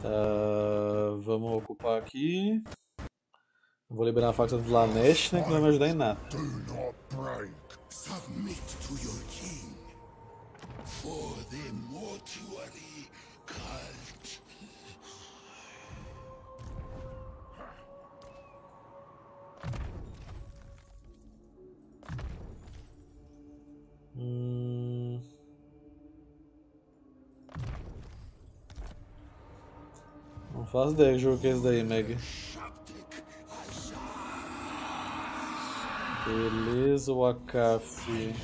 Vamos ocupar aqui. Vou liberar a facção do Lanesh, né, que não vai me ajudar em nada. Do not break. Submit to your king. For the mortuary cult. Não faço ideia que jogo que é esse daí, Meg. Beleza, o Akaf.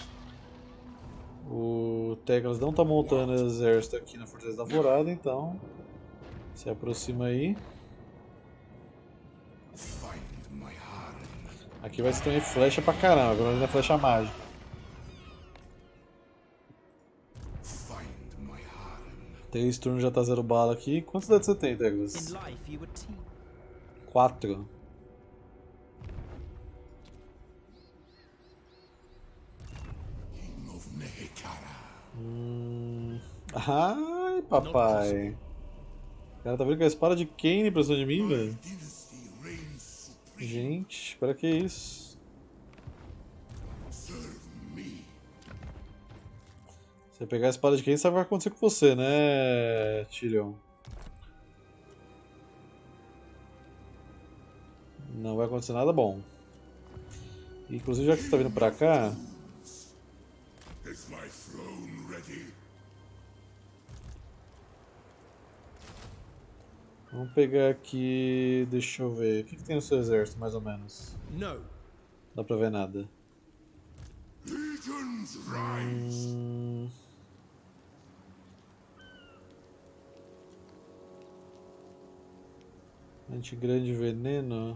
O Teclas não tá montando exército aqui na Fortaleza da Alvorada, então se aproxima aí. Aqui vai ser também flecha pra caramba, agora ainda é flecha mágica. Três turnos já tá zero bala aqui. Quantos dados você tem, Teclas? 4. Ai, papai. O cara tá vendo com a espada de Kane pra cima de mim, velho? Gente, pra que isso? Você pegar a espada de Kane, sabe o que vai acontecer com você, né, Tyrion? Não vai acontecer nada bom. Inclusive, já que você tá vindo pra cá... Vamos pegar aqui... Deixa eu ver... O que tem no seu exército, mais ou menos? Não dá pra ver nada. Antigrande veneno.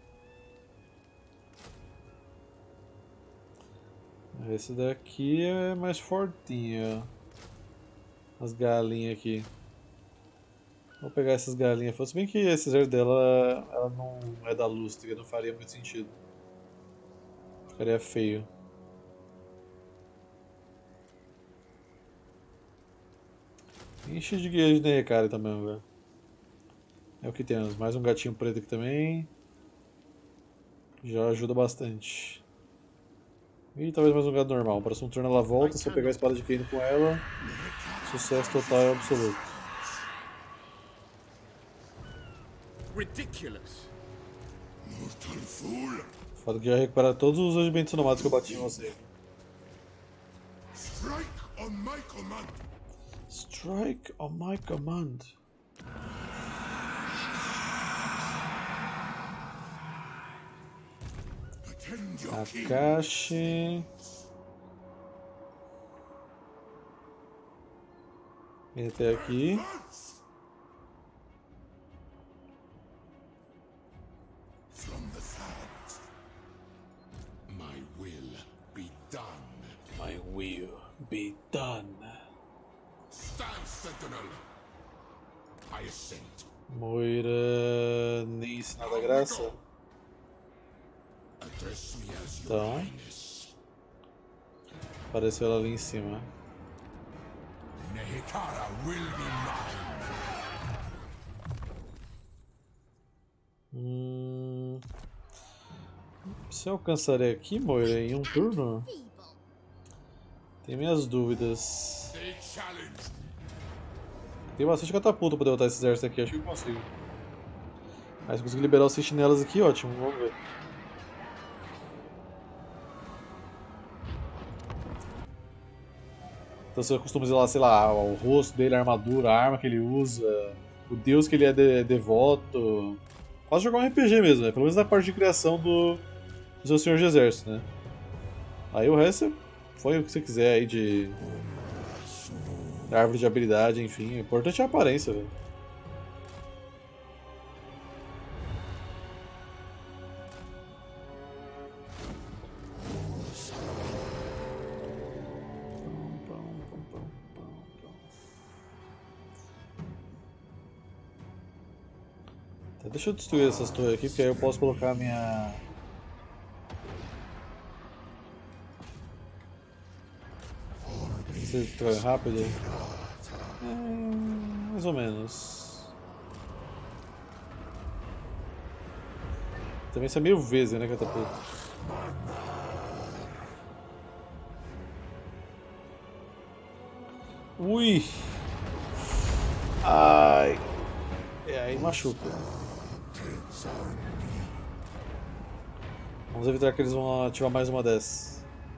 Esse daqui é mais fortinho. As galinhas aqui. Vou pegar essas galinhas. Se bem que esse exército dela ela não é da Lústriga, não faria muito sentido. Ficaria feio. Enche de guia de Nehekari também, velho. É o que temos. Mais um gatinho preto aqui também. Já ajuda bastante. E talvez mais um gato normal. Próximo turno ela volta, se eu pegar a espada de Kane com ela, sucesso total e absoluto. Foda que já recuperaram todos os regimentos nomados que eu bati em você. Strike on my command. Strike on my command. Akashi. Vem até aqui. My will be done. My will be done. Stand, sentinel. I assent. Moira nem sinal da graça. Address me as your Então, highness. apareceu ela ali em cima. Nehekara will be mine. Você alcançaria aqui, Moira, em um turno? Tenho minhas dúvidas. They challenge. Tem bastante catapulta pra derrotar esse exército aqui, acho que eu consigo. Mas se conseguir liberar os sentinelas aqui, ótimo, vamos ver. Então você costuma usar, sei lá, o rosto dele, a armadura, a arma que ele usa, o deus que ele é devoto. Quase jogar um RPG mesmo, né? Pelo menos na parte de criação do seu senhor de exército, né? Aí o resto foi o que você quiser aí de árvore de habilidade, enfim. O importante é a aparência, velho. Deixa eu destruir essas torres aqui, porque aí eu posso colocar a minha... Você destrói rápido? Mais ou menos. Também isso é meio vezes, né, catapulta? Ui! Ai! É, aí machuca. Vamos evitar que eles vão ativar mais uma dessas.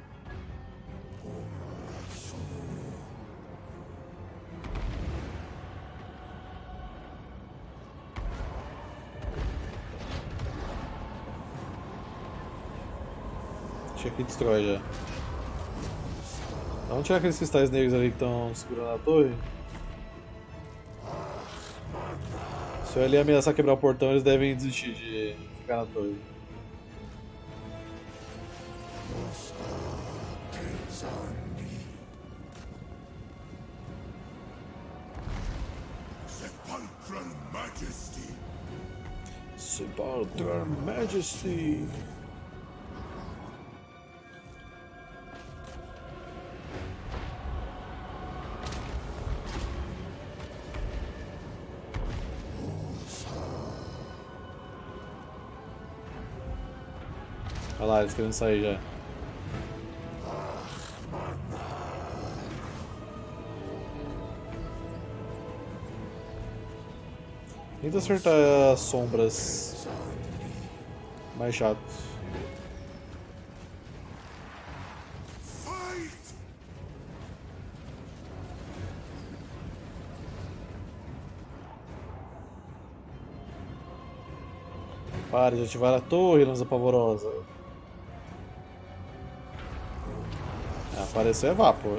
Acho que destrói já. Vamos tirar aqueles cristais negros ali que estão segurando a torre. Se eu ali ameaçar quebrar o portão, eles devem desistir de ficar na torre. Sepulchral majesty. Sepulchral Majesty. Olha lá, eles querendo sair já. Tenta acertar as sombras. Mais chato. Fight! Para de ativar a torre, lança pavorosa. Apareceu é vapor.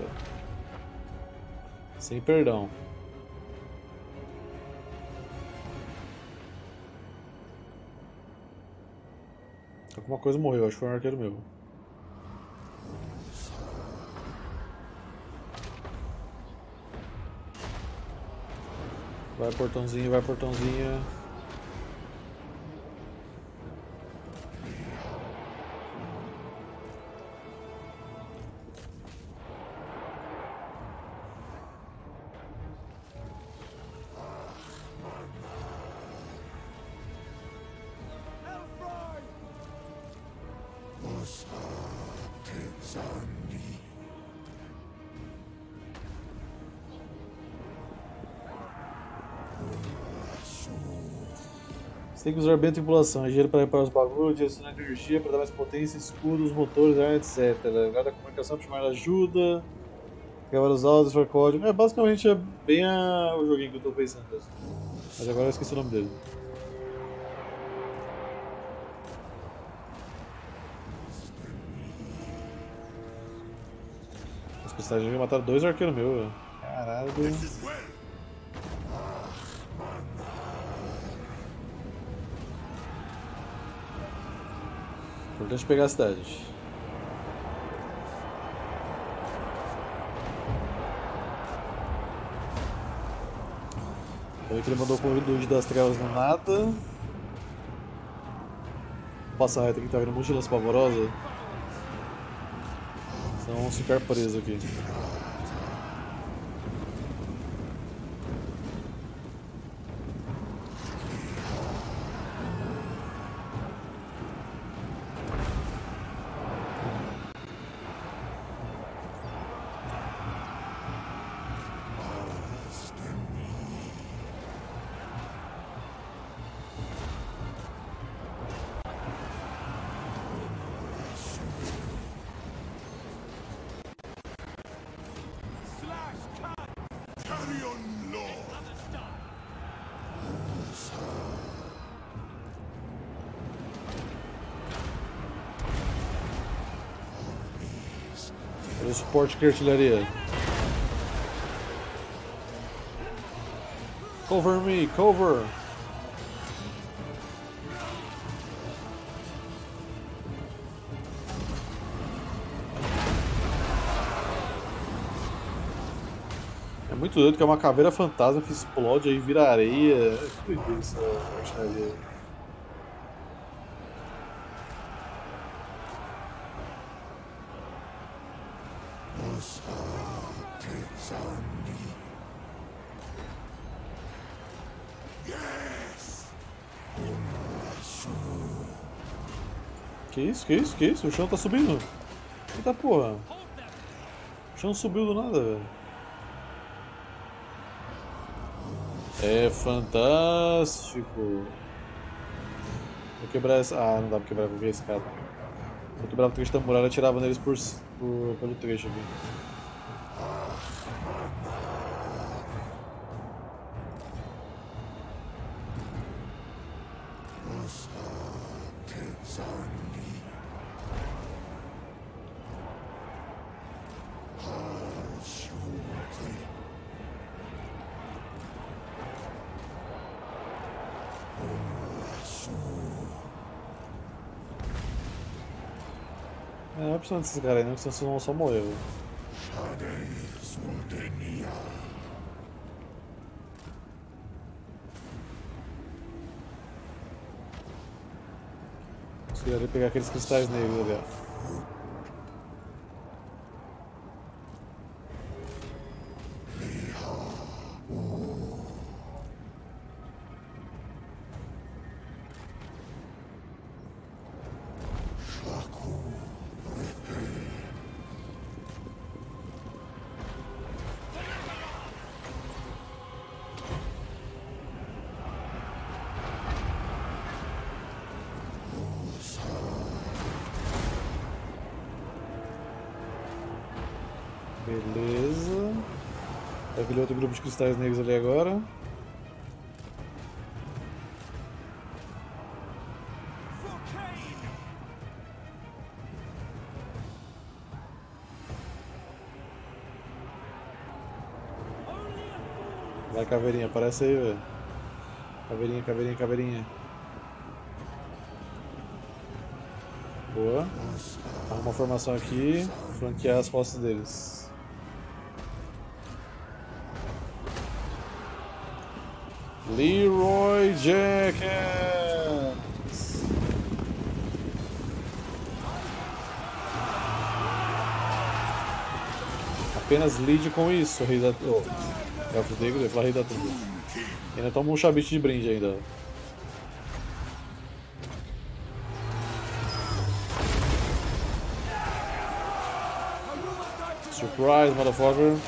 Sem perdão. Alguma coisa morreu, acho que foi um arqueiro meu. Vai portãozinho, vai portãozinho. Você tem que usar bem a tripulação, é dinheiro para reparar os bagulhos, direcionar energia para dar mais potência, escudos, motores, etc. Guarda a comunicação para chamar ajuda, gravar os áudios, for código. É, basicamente é bem o joguinho que eu estou pensando. Mas agora eu esqueci o nome dele. Os personagens mataram 2 arqueiros meus, velho. Caralho. This is well. Importante pegar a cidade. Então que ele mandou com o Dude das Trevas no nada. Passa reto aqui que tá vendo um monte de lança pavorosa. Então vamos ficar presos aqui. Carrion Law. O suporte de artilharia. Cover me, cover! É muito doido que é uma caveira fantasma que explode aí vira areia. Que doido essa artilharia. Yes. Que isso, que isso, que isso? O chão tá subindo. Eita porra. O chão subiu do nada, velho. É fantástico. Vou quebrar essa. Ah, não dá pra quebrar qualquer escada. Vou quebrar o trecho da muralha e atirava neles pelo trecho aqui. Não é precisando desses caras aí não, que senão vocês vão só morrer, velho. Consegui pegar aqueles cristais negros ali, ó. Beleza. Vai aquele outro grupo de cristais negros ali agora. Vai, caveirinha, aparece aí, velho. Caveirinha, caveirinha, caveirinha. Boa. Arruma uma formação aqui, flanquear as costas deles. Leroy Jenkins! Apenas lide com isso, rei da... Oh, Elfo Negro, eu ia falar rei da trupe. Ainda toma um chabite de brinde ainda. Surprise, motherfucker.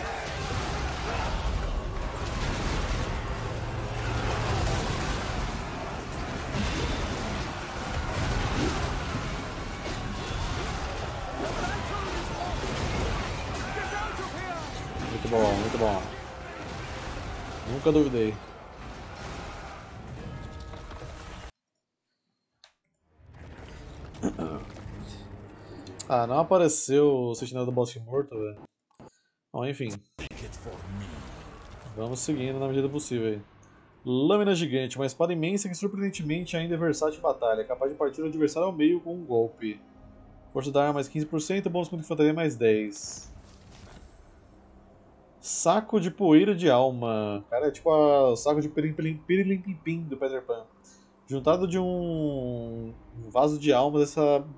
Muito bom, muito bom. Nunca duvidei. Ah, não apareceu o Sentinela do Bosque Morto, velho. Bom, enfim. Vamos seguindo na medida do possível aí. Lâmina Gigante, uma espada imensa que surpreendentemente ainda é versátil em batalha, capaz de partir o adversário ao meio com um golpe. Força da arma mais 15%, bônus contra infantaria mais 10%. Saco de poeira de alma. Cara, é tipo o saco de pirilimpim do Peter Pan. Juntado de um vaso de almas,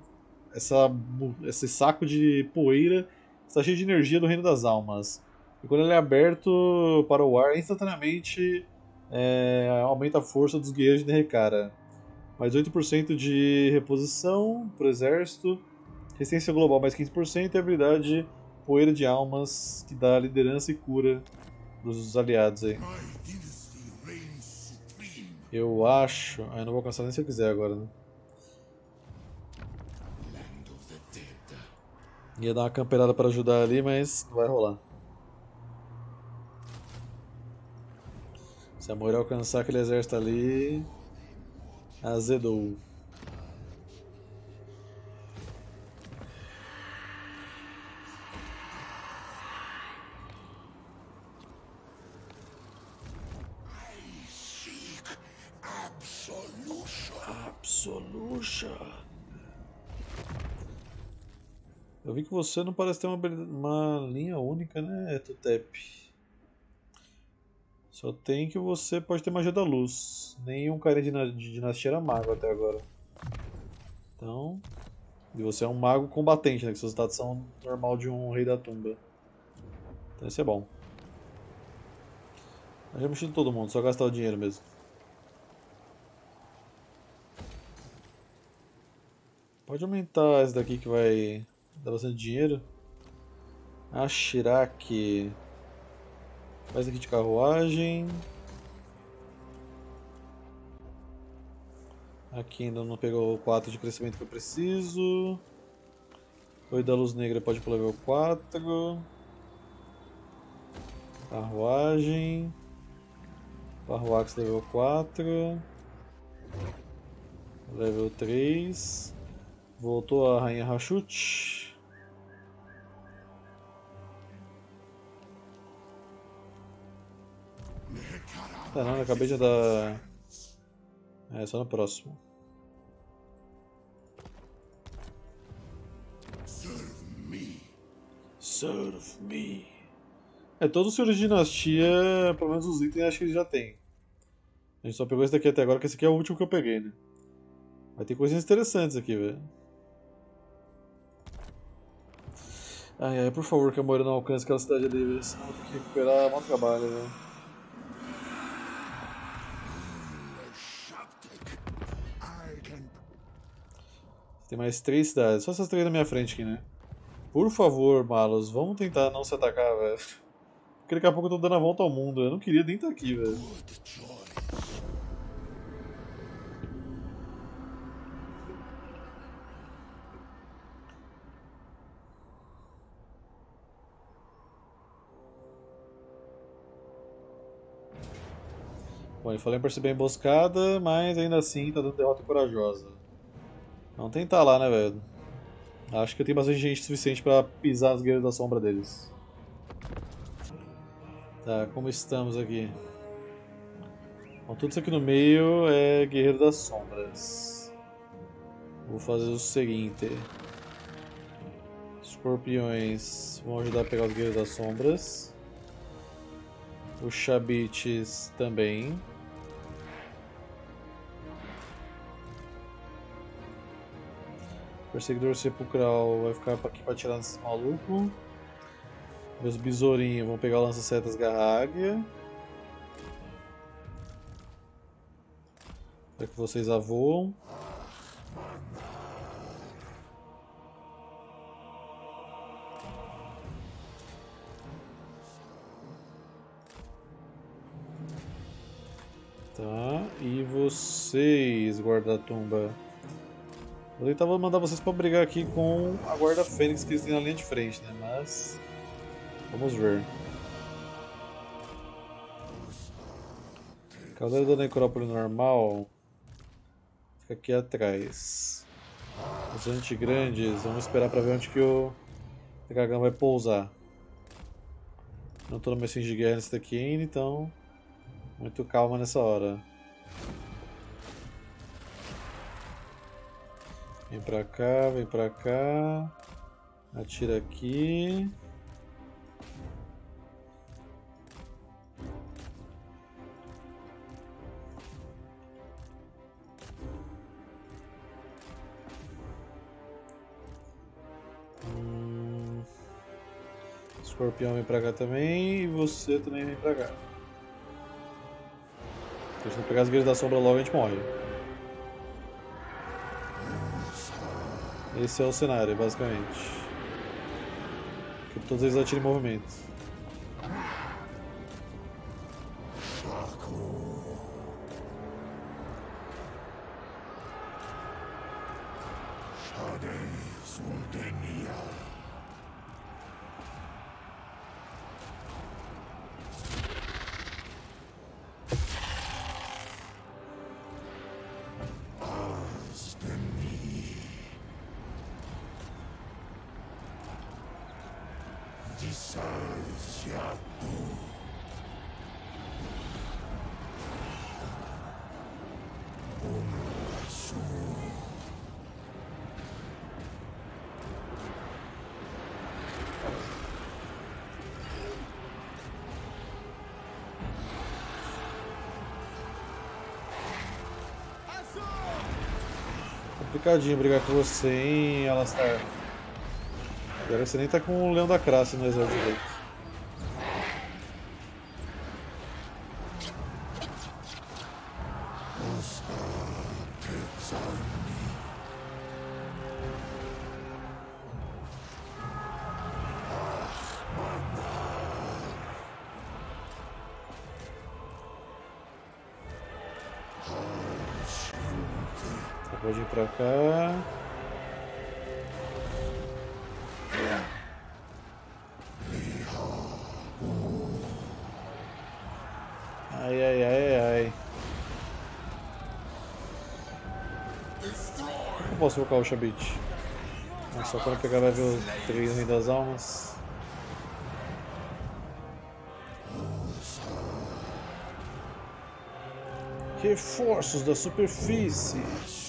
esse saco de poeira está cheio de energia do Reino das Almas. E quando ele é aberto para o ar, instantaneamente aumenta a força dos guerreiros de Nerekara. Mais 8% de reposição para o exército. Resistência global mais 15% e habilidade Poeira de Almas, que dá liderança e cura dos aliados aí. Eu acho... Ah, eu não vou alcançar nem se eu quiser agora, né? Ia dar uma camperada para ajudar ali, mas não vai rolar. Se a Moira alcançar aquele exército ali... Azedou. Absolution. Eu vi que você não parece ter uma linha única, né, Tutep? Só tem que você pode ter magia da luz. Nenhum cara de dinastia era mago até agora. Então... E você é um mago combatente, né? Que seus status são normal de um rei da tumba. Então isso é bom. Eu já mexi em todo mundo, só gastar o dinheiro mesmo. Pode aumentar esse daqui que vai dar bastante dinheiro. A Shiraki. Faz aqui de carruagem. Aqui ainda não pegou o 4 de crescimento que eu preciso. O da Luz Negra pode ir pro level 4. Carruagem. Parruax level 4. Level 3. Voltou a Rainha Rashut. Tá, não, acabei de dar. É, só no próximo. Serve me. É, todos os senhores de dinastia, pelo menos os itens, acho que eles já tem. A gente só pegou esse daqui até agora, que esse aqui é o último que eu peguei, né? Vai ter coisinhas interessantes aqui, velho. Ai, ai, por favor, que a Moira não alcance aquela cidade ali, velho. Senão eu vou ter que recuperar muito trabalho, velho. Tem mais 3 cidades. Só essas 3 na minha frente aqui, né? Por favor, malos, vamos tentar não se atacar, velho. Porque daqui a pouco eu tô dando a volta ao mundo. Eu não queria nem estar aqui, velho. Bom, ele falou em perceber a emboscada, mas ainda assim tá dando derrota corajosa. Vamos tentar lá, né, velho? Acho que eu tenho bastante gente suficiente pra pisar as guerreiras da sombra deles. Tá, como estamos aqui? Bom, tudo isso aqui no meio é Guerreiro das Sombras. Vou fazer o seguinte. Escorpiões vão ajudar a pegar os Guerreiros das Sombras. Os Chabites também. Perseguidor Sepulcral vai ficar aqui pra tirar nesses malucos. Meus besourinhos vão pegar o lança-setas Garra Águia. Para que vocês a voam. Tá, e vocês, guarda-tumba. Eu tentava mandar vocês para brigar aqui com a guarda fênix que eles têm na linha de frente, né? Mas vamos ver. Cavaleiro da Necrópole normal fica aqui atrás. Os antigrandes, vamos esperar para ver onde que o dragão vai pousar. Não estou no meu de guerra nesse daqui ainda, então muito calma nessa hora. Vem pra cá, vem pra cá. Atira aqui. Escorpião vem pra cá também. E você também vem pra cá. Se a gente não pegar as guerreiras da sombra logo, a gente morre. Esse é o cenário, basicamente. Que todos eles atiram em movimento. Complicadinho brigar com você, hein, Alastar. Agora você nem tá com o Leão da Crasse no exército dele. Pode ir pra cá. Ai, ai, ai, ai. Eu posso invocar o Shabit. Mas só quando pegar level 3 no Rei das Almas. Reforços da superfície.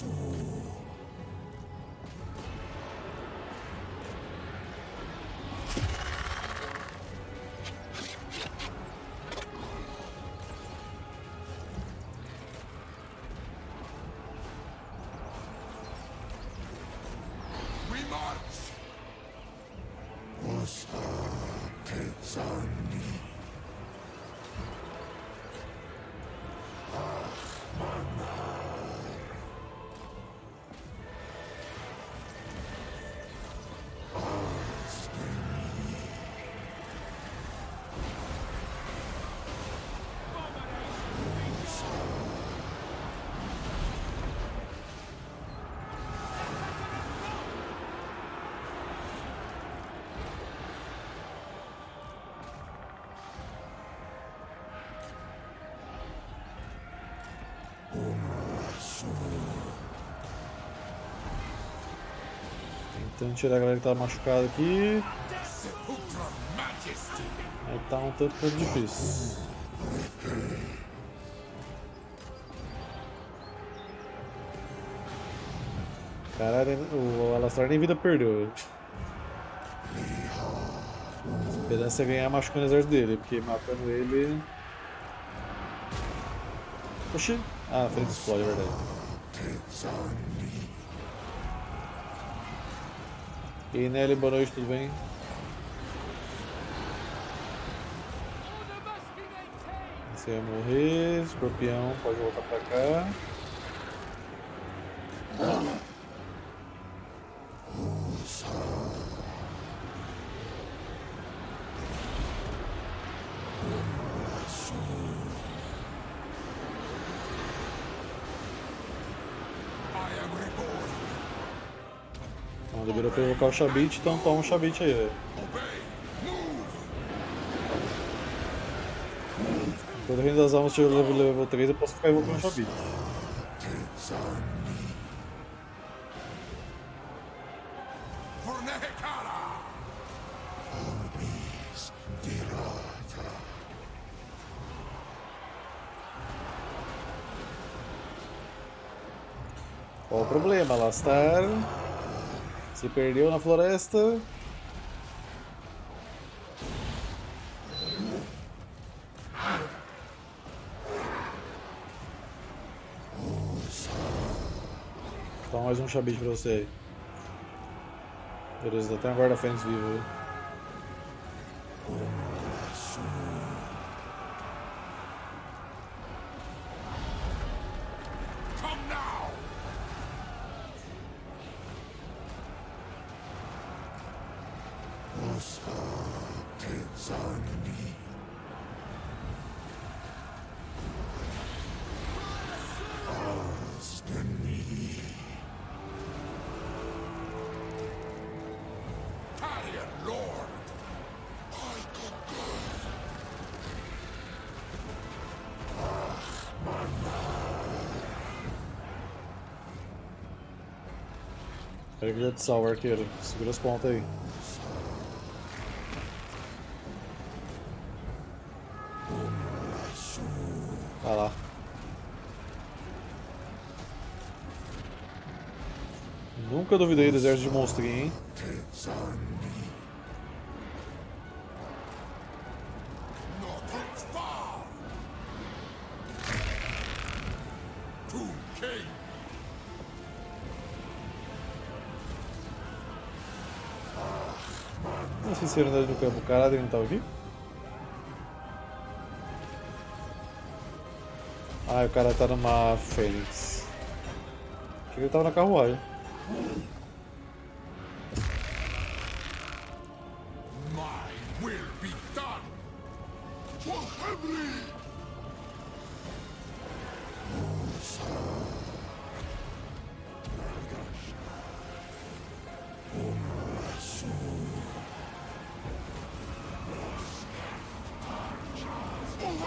Tentando tirar a galera que tá machucada aqui. Aí tá um tanto quanto difícil. Caralho, o Alastar nem vida perdeu. A esperança é ganhar machucando o exército dele, porque matando ele. Oxi! Ah, a frente explode, é verdade. E aí, Nelly, boa noite, tudo bem? Você vai morrer, escorpião pode voltar pra cá. Então, liberou pra invocar o Shabit, então toma o Shabit aí, velho. Quando o Reino das Almas chega no level 3, eu posso ficar invocando o Shabit. Qual o problema? Alastar se perdeu na floresta. Toma mais um Shabit pra você aí. Beleza, até a guarda Fênix viva aí. Pega de sal, arqueiro. Segura as pontas aí. Vai lá. Nunca duvidei do exército de monstrinho, hein? A sinceridade do campo, o cara não tava aqui? Ah, o cara tá numa Fênix. Achei que ele tava na carruagem.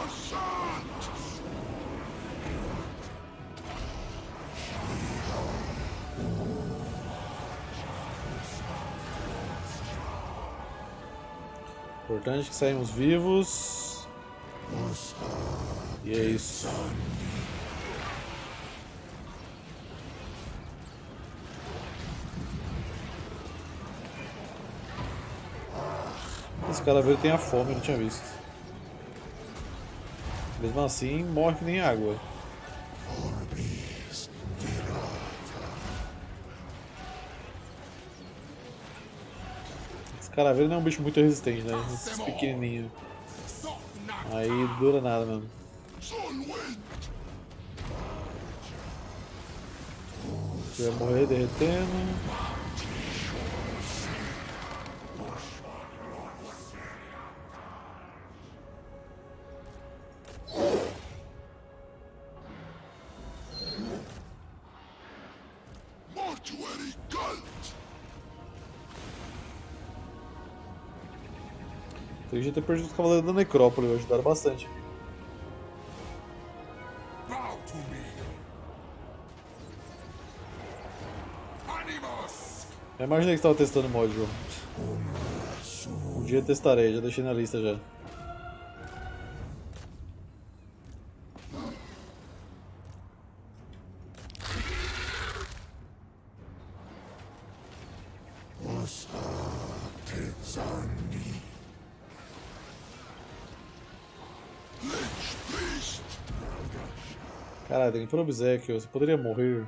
Importante que saímos vivos. E é isso. Esse calaveiro tem a fome, eu não tinha visto. Mesmo assim, morre que nem água. Esse calaveiro não é um bicho muito resistente, né? Esses pequenininhos. Aí dura nada mesmo. Você vai morrer derretendo. Tem gente ter perdido os cavaleiros da necrópole, ajudaram bastante. Bow to me. Animus. Eu imaginei que você estava testando o mod, João. Um dia testarei, já deixei na lista já. Caralho, tem por obséquio, você poderia morrer.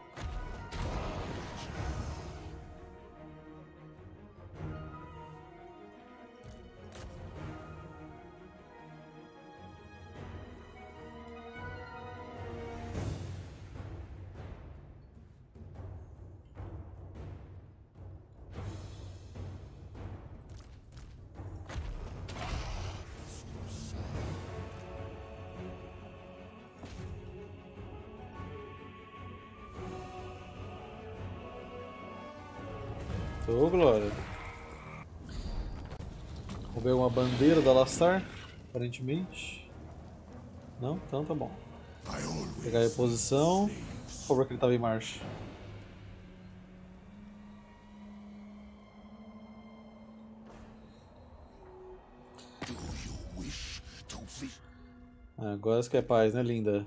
Ô, glória. Roubei uma bandeira da Lastar, aparentemente. Não? Então tá bom. Pegar a reposição. Por favor, que ele estava em marcha. Agora você quer paz, né, linda?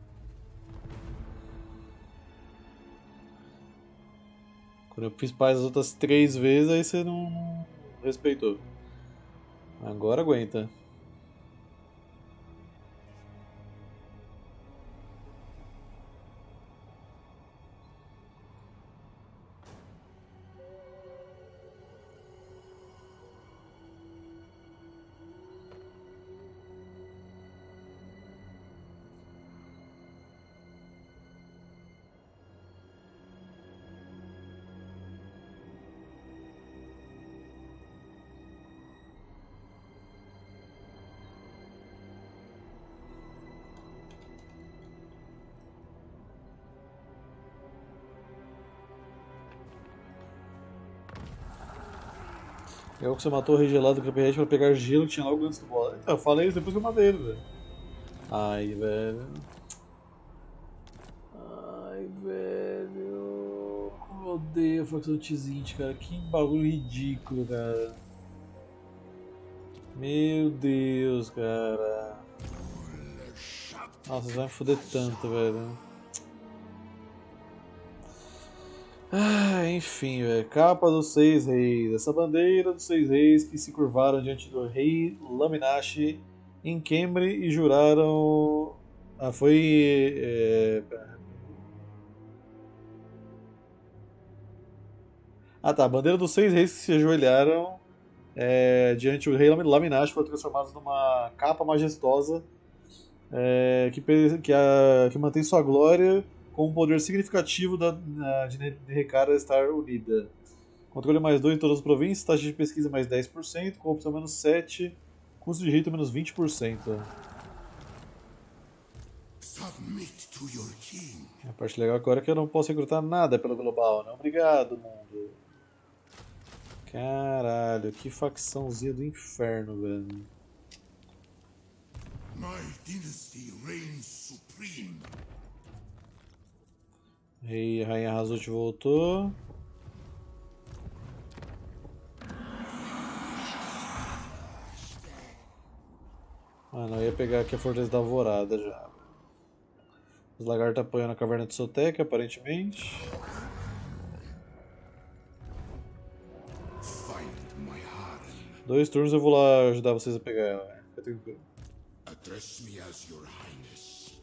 Quando eu fiz paz as outras 3 vezes, aí você não respeitou. Agora aguenta. Eu que você matou o rei gelado do Cuphead pra pegar gelo que tinha logo antes do boss. Eu falei isso depois que eu matei ele, velho. Ai, velho. Ai, velho. Como eu odeio a facção Tzint, cara. Que bagulho ridículo, cara. Meu Deus, cara. Nossa, você vai me foder tanto, velho. Ah, enfim, velho. Capa dos 6 reis. Essa bandeira dos 6 reis que se curvaram diante do rei Laminashi em Kemri e juraram. Ah, foi. Ah, tá. A bandeira dos 6 reis que se ajoelharam diante do rei Laminashi foram transformados numa capa majestosa que mantém sua glória com um poder significativo de Recara estar unida. Controle mais 2 em todas as províncias, taxa de pesquisa mais 10%, corrupção menos 7%, custo de rito menos 20%. Submit to your king. A parte legal agora é que eu não posso recrutar nada pelo global, né? Obrigado, mundo. Caralho, que facçãozinha do inferno, velho. My dynasty reigns supreme. Rei, Rainha Razut voltou. Mano, eu ia pegar aqui a Fortaleza da Alvorada já. Os lagartos apoiam na Caverna de Sotek, aparentemente. Find my harem. 2 turnos eu vou lá ajudar vocês a pegar ela, né? Fica tranquilo. Address me as your highness.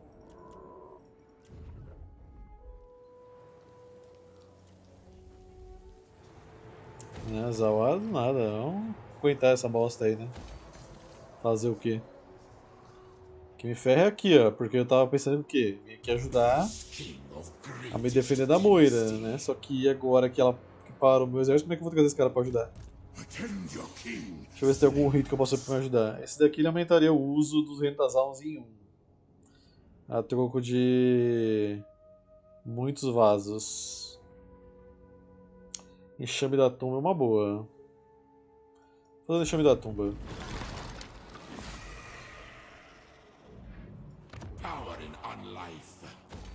Né, Zawado nada, vamos aguentar essa bosta aí, né? Fazer o quê? O que me ferra é aqui, ó, porque eu tava pensando o quê? Vim aqui ajudar King of a me greatest defender da Moira, dynasty. né? Só que agora que ela que parou o meu exército, como é que eu vou trazer esse cara pra ajudar? Attend your king. Deixa eu ver se tem algum rito que eu possa me ajudar. Esse daqui ele aumentaria o uso dos rentas almas em 1. A troco de muitos vasos. Enxame da tumba é uma boa. Vou fazer o enxame da tumba. Power in unlife.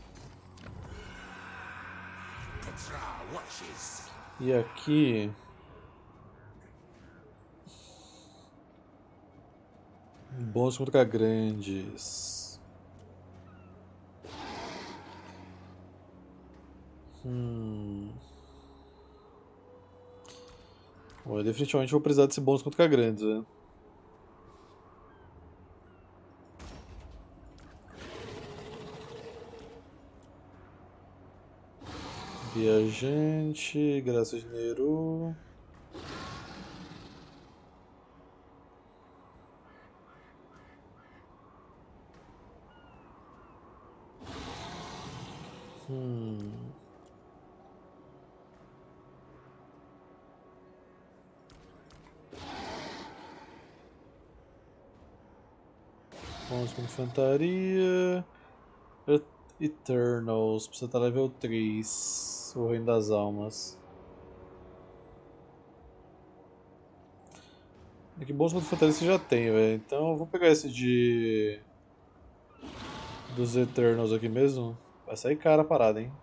Katra watches. E aqui... bônus contra grandes. Bom, eu definitivamente vou precisar desse bônus contra grandes, né? Viajante, graça de Neru. Vamos com infantaria. Eternals, precisa estar level 3. O Reino das Almas. É que bons contra infantaria você já tem, velho. Então eu vou pegar esse de. Dos Eternals aqui mesmo. Vai sair cara a parada, hein?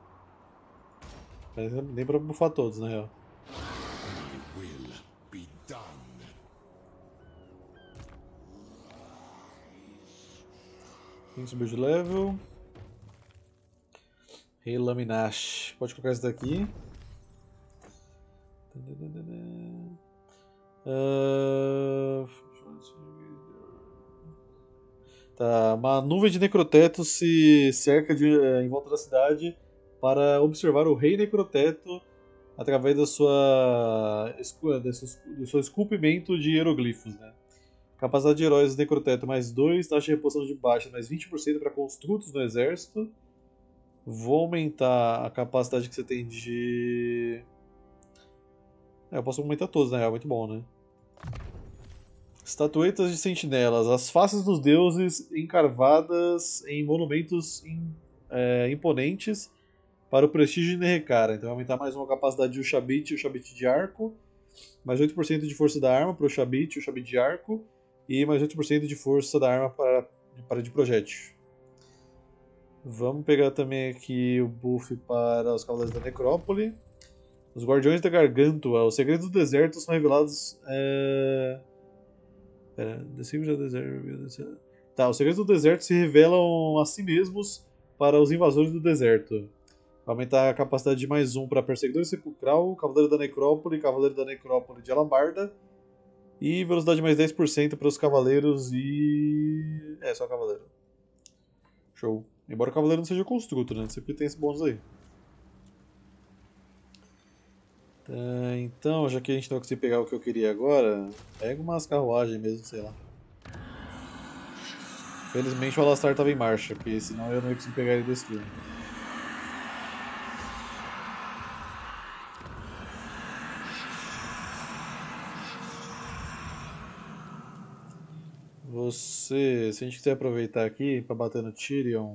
Nem pra bufar todos, na real. Will be done. Quem subiu de level? Rei Laminash. Pode colocar esse daqui. Tá, uma nuvem de necrotetos se cerca em volta da cidade para observar o rei necroteto através da do seu esculpimento de hieroglifos, né? Capacidade de heróis necroteto mais 2, taxa de reposição de baixa mais 20% para construtos no exército. Vou aumentar a capacidade que você tem de... eu posso aumentar todos, na real, muito bom, né? Estatuetas de sentinelas. As faces dos deuses encarvadas em monumentos imponentes para o prestígio de Nerrekara. Então vai aumentar mais uma capacidade de Ushabit e o Ushabit de arco. Mais 8% de força da arma para o Ushabit e o Ushabit de arco. E mais 8% de força da arma para de projétil. Vamos pegar também aqui o buff para os Cavaleiros da Necrópole. Os Guardiões da Gargantua. Os segredos do deserto são revelados... The Secret of the Desert. Tá, os segredos do deserto se revelam a si mesmos para os invasores do deserto. Vai aumentar a capacidade de mais um para Perseguidor Sepulcral, Cavaleiro da Necrópole de Alabarda. E velocidade mais 10% para os Cavaleiros e... só Cavaleiro. Show. Embora o Cavaleiro não seja construto, né? Sempre tem esse bônus aí. Tá, então, já que a gente não vai conseguir pegar o que eu queria agora, pega umas carruagens mesmo, sei lá. Felizmente o Alastar estava em marcha, porque senão eu não ia conseguir pegar ele desse turno. Se a gente quiser aproveitar aqui para bater no Tyrion,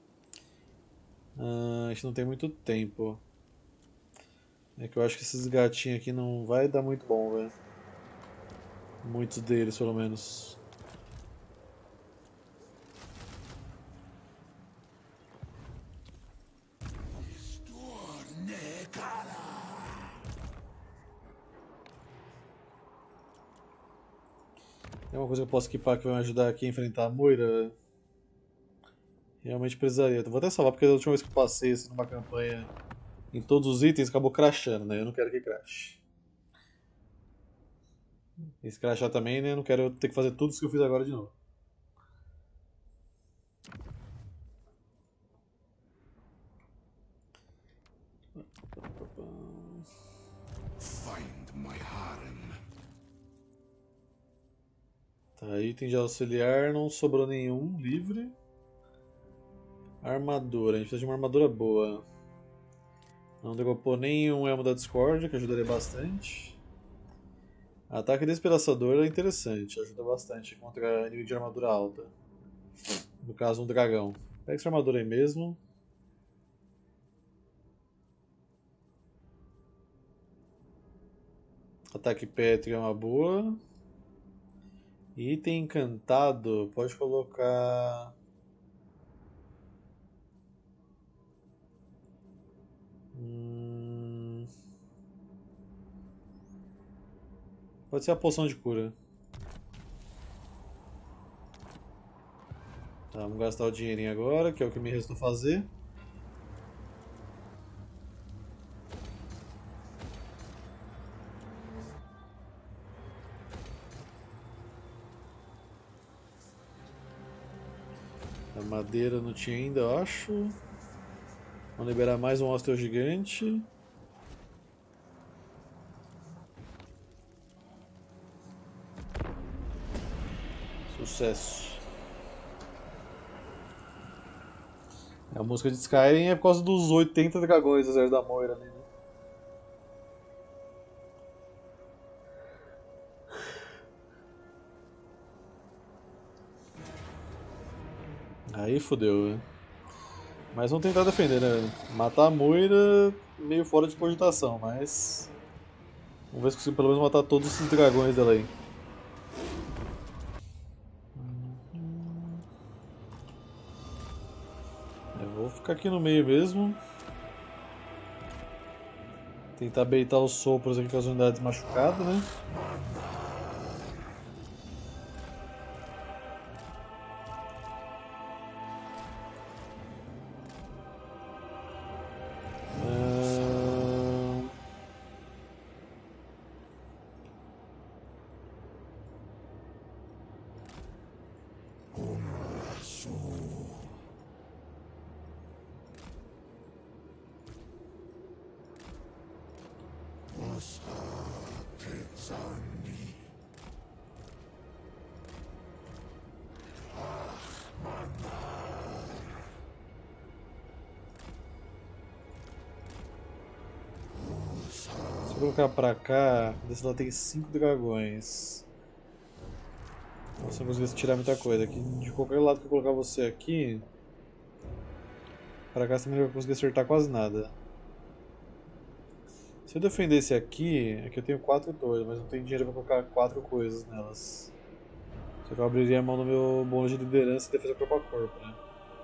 a gente não tem muito tempo. É que eu acho que esses gatinhos aqui não vai dar muito bom, velho. Muitos deles, pelo menos. Tem uma coisa que eu posso equipar que vai me ajudar aqui a enfrentar a Moira? Realmente precisaria. Eu vou até salvar porque da última vez que eu passei assim, numa campanha em todos os itens acabou crashando, né? Eu não quero que crash. E se crashar também, né? Eu não quero ter que fazer tudo isso que eu fiz agora de novo. Find my harem. Tá, item de auxiliar, não sobrou nenhum livre. Armadura, a gente precisa de uma armadura boa. Não dropou nenhum elmo da Discord, que ajudaria bastante. Ataque despedaçador é interessante, ajuda bastante contra inimigo de armadura alta. No caso, um dragão. Pega essa armadura aí mesmo. Ataque pétreo é uma boa. Item encantado, pode colocar. Pode ser a poção de cura. Tá, vamos gastar o dinheirinho agora, que é o que me restou fazer. A madeira não tinha ainda, eu acho. Vamos liberar mais um hostel gigante. Sucesso. A música de Skyrim é por causa dos 80 dragões do Exército da Moira ali, né? Aí fodeu, né? Mas vamos tentar defender, né? Matar a Moira meio fora de cogitação, mas... Vamos ver se consigo pelo menos matar todos esses dragões dela aí. Eu vou ficar aqui no meio mesmo. Tentar beitar os sopros aqui com as unidades machucadas, né? Se eu colocar pra cá, desse lado tem 5 dragões. Nossa, não consegui tirar muita coisa. Aqui, de qualquer lado que eu colocar você aqui, pra cá você não vai conseguir acertar quase nada. Se eu defender esse aqui, aqui eu tenho 4 torres, mas não tenho dinheiro pra colocar 4 coisas nelas. Só que eu abriria a mão no meu bônus de liderança e defesa corpo a corpo, né?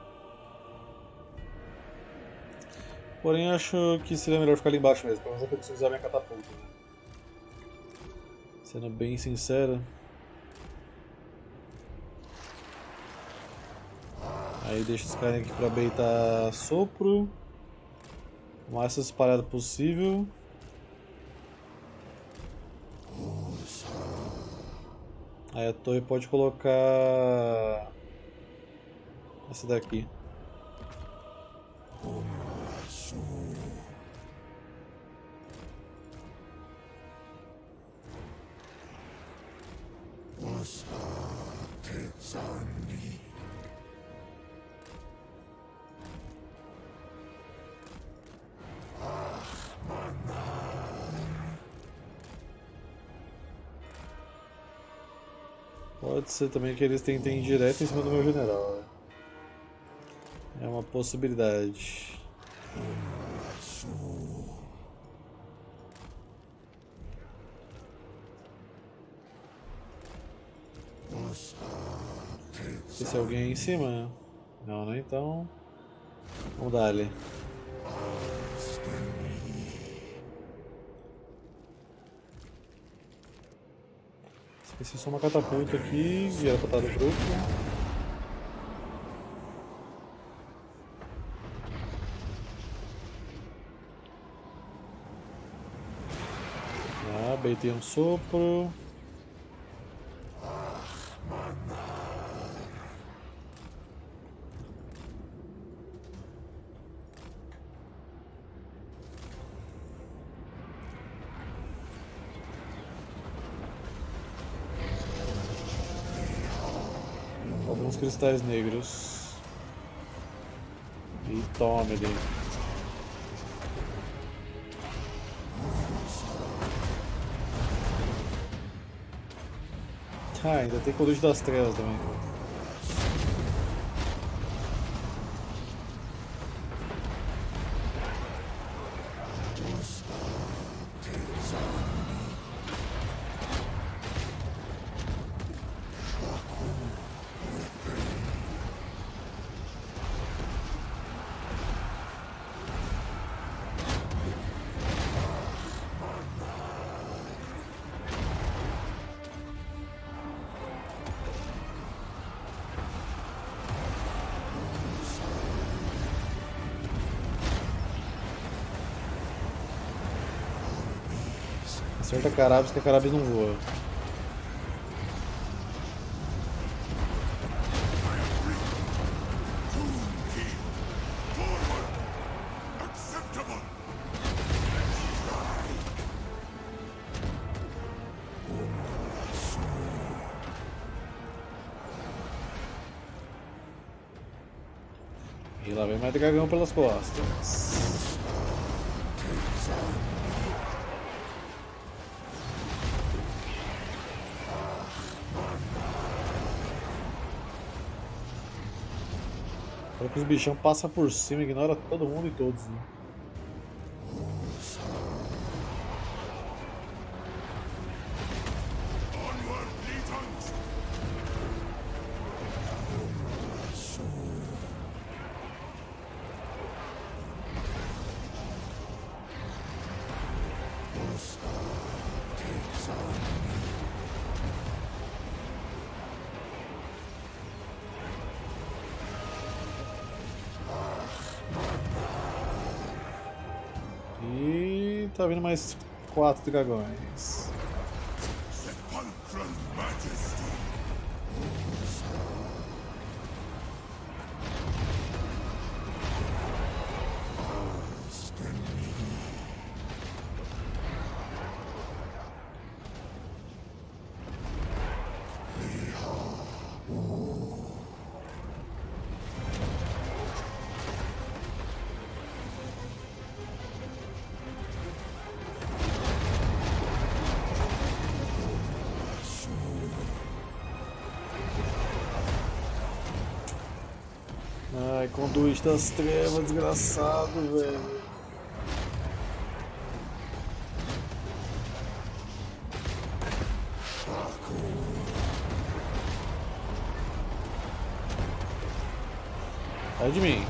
Porém, acho que seria melhor ficar ali embaixo mesmo, pelo menos eu preciso usar minha catapulta. Né? Sendo bem sincero. Aí deixa os caras aqui pra beitar sopro. O mais espalhado possível. Aí a torre pode colocar essa daqui. Pode ser também que eles tentem ir direto em cima do meu general. Né? É uma possibilidade. Se tem alguém aí em cima? Não, né? Então. Vamos dar ali. Esse é só uma catapulta aqui, e era pra estar do grupo. Ah, beitei um sopro. Alguns cristais negros. E tome ele. Ah, ainda tem colete das trevas também. Acerta Carabis, que a Carabis não voa. E lá vem mais dragão pelas costas. Olha que os bichão passam por cima, ignora todo mundo e todos, né? E tá vindo mais 4 dragões. Sepulchral majesty. Ai, Conduíte das Trevas, desgraçado, velho. Sai de mim.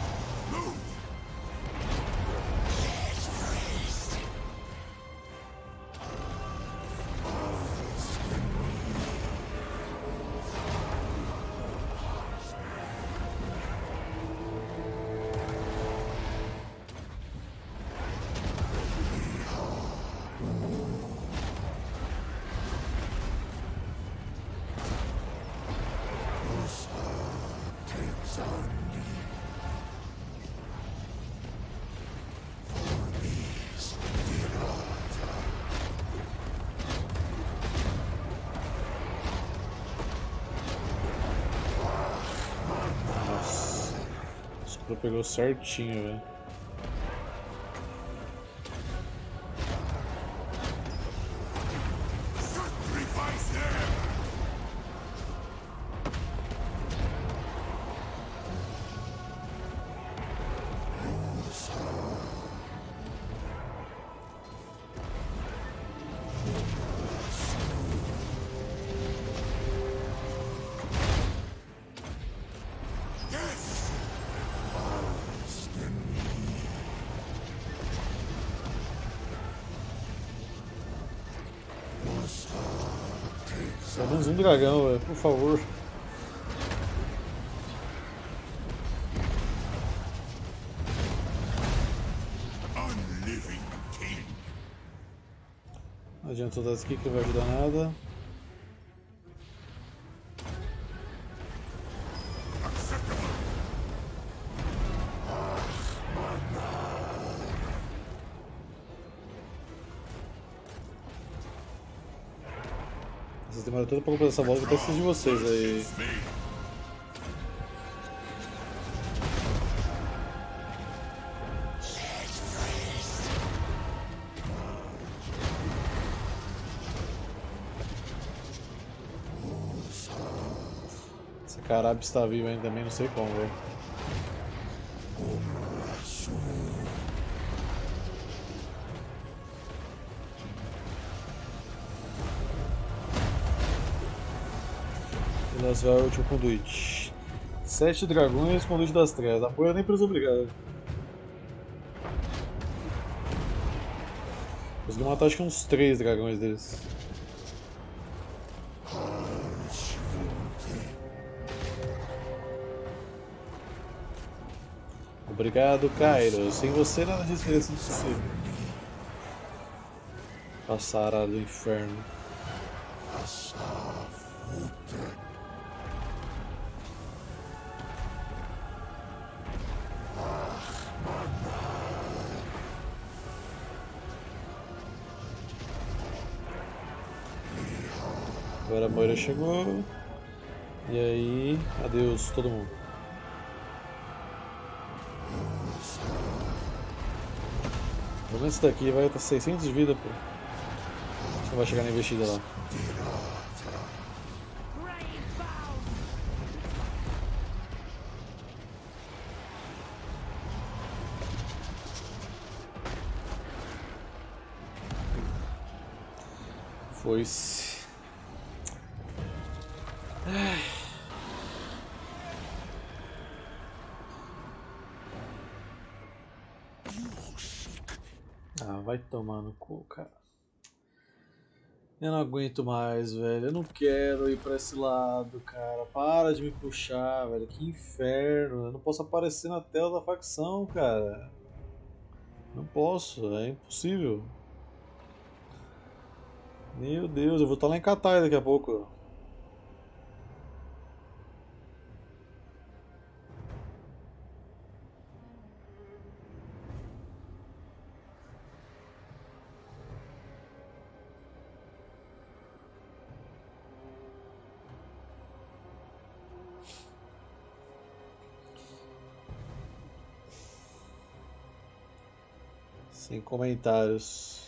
Pegou certinho, velho. Sacrifice them. Yes. Pelo menos um dragão, velho, por favor. Unliving king. Não adianta soltar isso aqui que não vai ajudar nada. Acceptable. Vocês demoram tudo pra comprar essa bola que eu preciso de vocês aí. Me. Esse caralho está vivo ainda também, não sei como, velho. E nós vai o último conduite. 7 dragões, conduite das trevas. Apoio nem precisa obrigar. Consegui matar acho que uns 3 dragões deles. Obrigado, Cairo. Sem você nada disso teria sido possível. Passar a do inferno. Agora a Moira chegou. E aí, adeus todo mundo. Pelo menos esse daqui vai estar 600 de vida, pô. Você vai chegar na investida lá. Foi-se. Ah, vai tomar no cu, cara. Eu não aguento mais, velho. Eu não quero ir pra esse lado, cara. Para de me puxar, velho. Que inferno. Eu não posso aparecer na tela da facção, cara. Não posso, é impossível. Meu Deus, eu vou estar lá em Catai daqui a pouco. Sem comentários.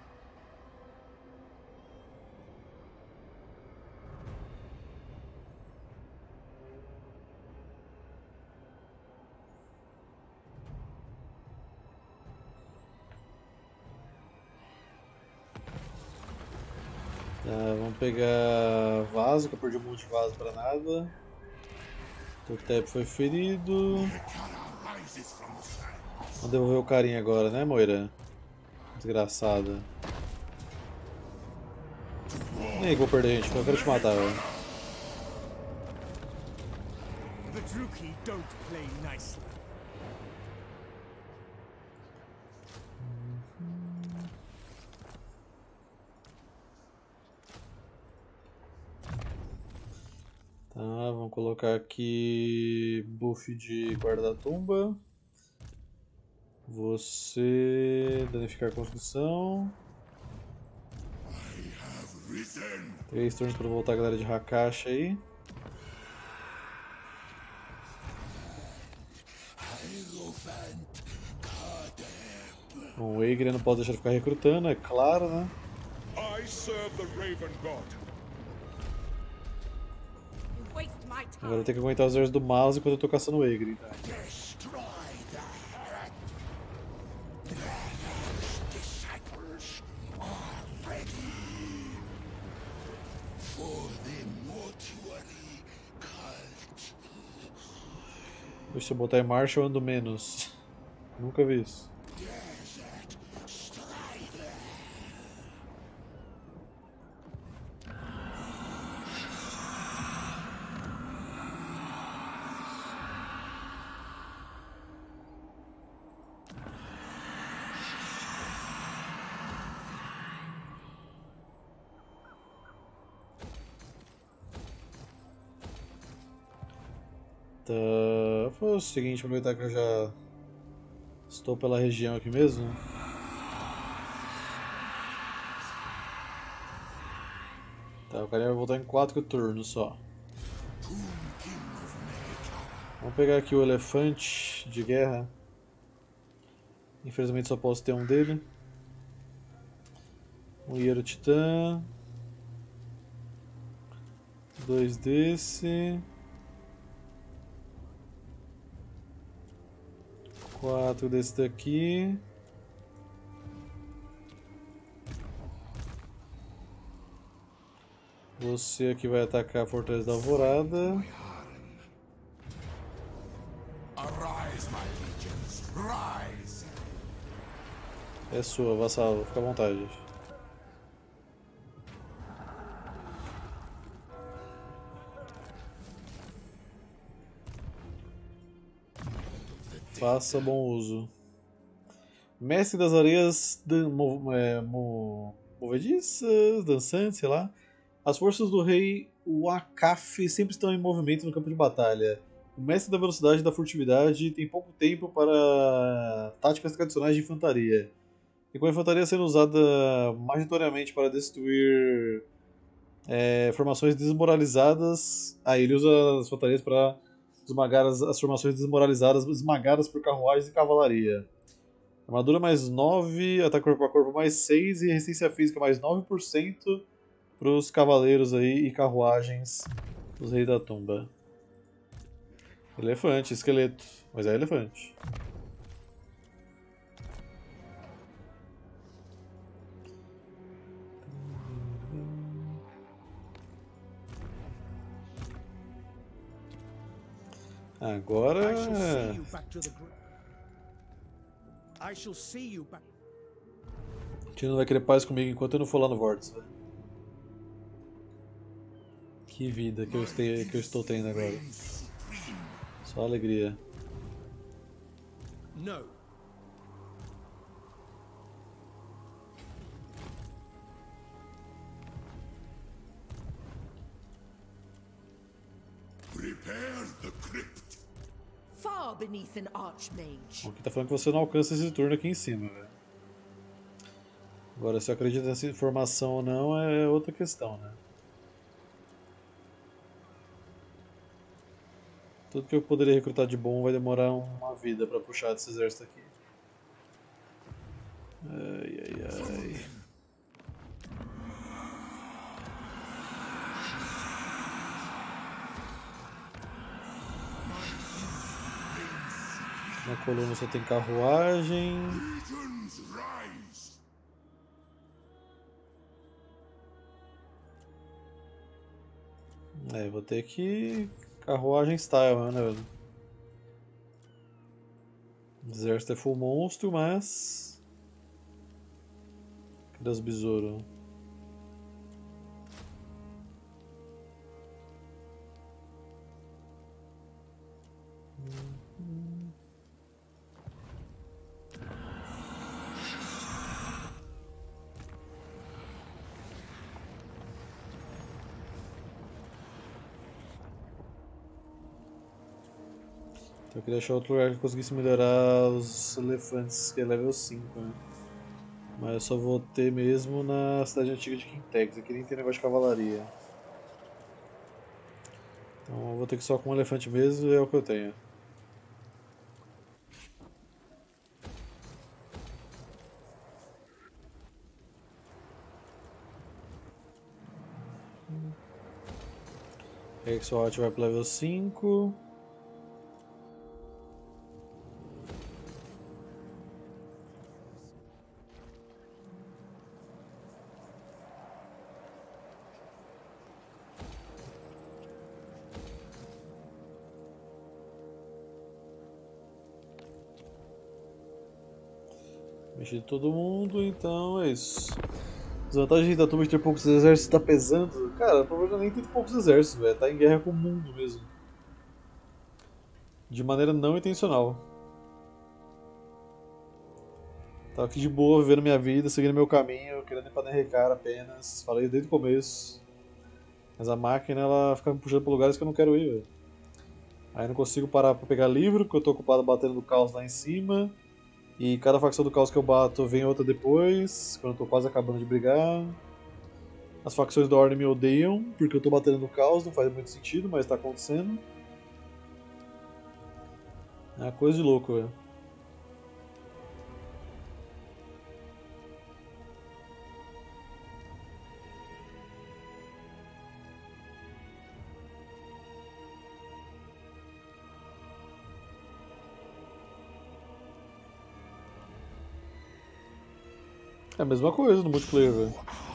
Tá, vamos pegar vaso, que eu perdi um monte de vaso pra nada. Totep foi ferido. Rises from the sand. Vamos devolver o carinha agora, né, Moira? Desgraçada. Nem que vou perder, gente. Eu quero te matar, velho. The Druki don't play nicely. Tá, vamos colocar aqui buff de guarda-tumba. Você danificar a construção. Risen. 3 turnos para voltar a galera de Hakashi aí. Bom, o Aegir não pode deixar de ficar recrutando, é claro, né? I serve the Raven God. Waste my Agora time. eu tenho que aguentar os erros do mouse enquanto eu tô caçando o Aegir, então. Destroy the head. Their disciples are ready for the mortuary cult. Deixa eu botar em marcha, eu ando menos. Nunca vi isso. Desert Strider. Tá, vou fazer o seguinte, aproveitar que eu já estou pela região aqui mesmo. Tá, o carinha vai voltar em 4 turnos só. Vamos pegar aqui o elefante de guerra. Infelizmente só posso ter um dele. Um Hierro Titã. 2 desse. 4 desse daqui. Você aqui vai atacar a Fortaleza da Alvorada. Arise, my legions, rise! É sua, vassalo, fica à vontade. Faça bom uso. Mestre das areias movediças, dançantes, sei lá. As forças do rei Wakaf sempre estão em movimento no campo de batalha. O mestre da velocidade e da furtividade tem pouco tempo para táticas tradicionais de infantaria. E com a infantaria sendo usada majoritariamente para destruir formações desmoralizadas, ele usa as infantarias para esmagar as formações desmoralizadas esmagadas por carruagens e cavalaria. Armadura mais 9, ataque corpo a corpo mais 6 e resistência física mais 9% para os cavaleiros aí e carruagens dos Reis da Tumba. Elefante, esqueleto, mas é elefante. Agora. I shall see you back. A gente não vai querer paz comigo enquanto eu não for lá no Vórtice, velho. Que vida que eu estou tendo agora. Só alegria. No. Prepare the crypt. Far beneath an archmage. Bom, aqui tá falando que você não alcança esse turno aqui em cima, velho. Agora, se eu acredito nessa informação ou não é outra questão, né? Tudo que eu poderia recrutar de bom vai demorar uma vida pra puxar desse exército aqui. Ai, ai, ai. Na coluna só tem carruagem. Legions, rise! Vou ter que... Carruagem style, né, velho? O exército é full monstro, mas... Cadê os besouros? Eu queria achar outro lugar que eu conseguisse melhorar os elefantes, que é level 5, né? Mas eu só vou ter mesmo na cidade antiga de Quintex, aqui nem tem negócio de cavalaria. Então eu vou ter que ir só com um elefante mesmo e é o que eu tenho. Exalt vai pro level 5. Mexi todo mundo, então é isso. Desvantagem da turma de ter poucos exércitos tá pesando. Cara, o problema nem tem poucos exércitos, velho. Tá em guerra com o mundo mesmo. De maneira não intencional. Tava aqui de boa, vivendo minha vida, seguindo meu caminho, querendo ir pra Nerrecar apenas. Falei desde o começo. Mas a máquina, ela fica me puxando pra lugares que eu não quero ir, velho. Aí não consigo parar pra pegar livro, porque eu tô ocupado batendo no caos lá em cima. E cada facção do caos que eu bato vem outra depois, quando eu tô quase acabando de brigar. As facções da Ordem me odeiam, porque eu tô batendo no caos, não faz muito sentido, mas tá acontecendo. É uma coisa de louco, velho. É a mesma coisa no multiplayer, velho.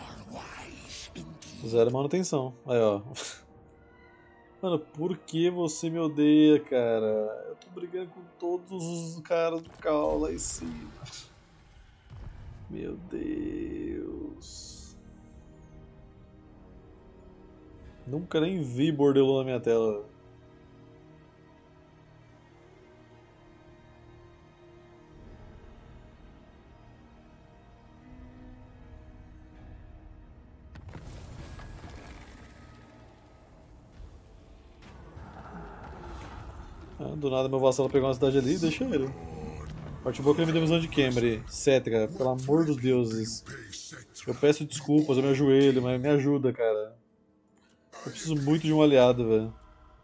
Zero manutenção. Aí, ó. Mano, por que você me odeia, cara? Eu tô brigando com todos os caras do caos lá em cima. Meu Deus. Nunca nem vi bordelô na minha tela. Ah, do nada meu vassalo pegou uma cidade ali e deixa ele. Parte boa que ele me deu visão de Camry. Cétrica, pelo amor dos deuses. Eu peço desculpas, eu me ajoelho, mas me ajuda, cara. Eu preciso muito de um aliado, velho.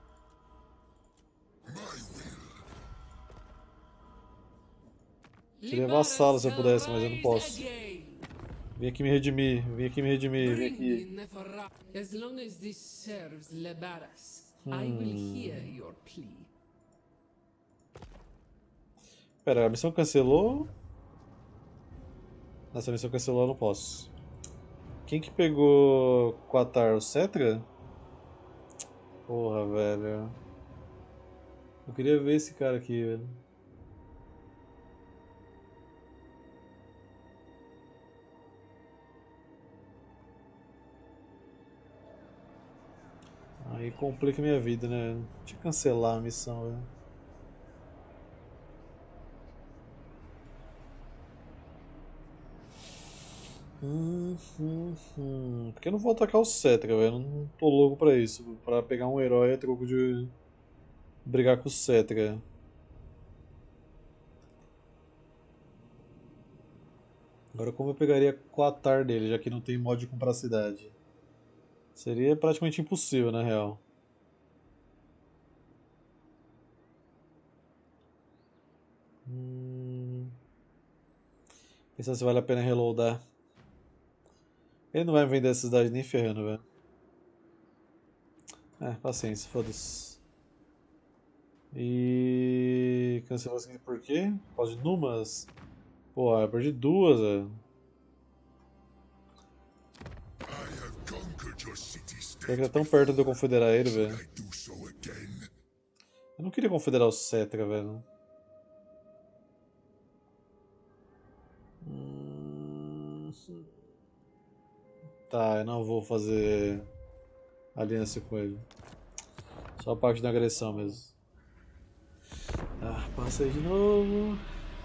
Seria vassalo se eu pudesse, mas eu não posso. Vem aqui me redimir, vem aqui me redimir, vem aqui. As long as this serves Lebaras, I will hear your plea. Pera, a missão cancelou? Nessa missão cancelou, eu não posso. Quem que pegou Qatar? O Cetra? Porra, velho. Eu queria ver esse cara aqui, velho. Aí complica minha vida, né? Deixa eu cancelar a missão, velho. Porque eu não vou atacar o Cetra, velho. Eu não tô louco pra isso. Pra pegar um herói é troco de brigar com o Cetra. Agora como eu pegaria Qatar dele, já que não tem mod de comprar cidade? Seria praticamente impossível, na real. Pensando se vale a pena reloadar. Ele não vai me vender essa cidade nem ferrando, velho. É, paciência, foda-se. E... cancelou assim por quê? Por causa de Numas? Pô, eu perdi duas, velho. Ele tá tão perto de eu confederar ele, velho. Eu não queria confederar o Cetra, velho. Tá, eu não vou fazer aliança com ele. Só a parte da agressão mesmo. Ah, passa aí de novo.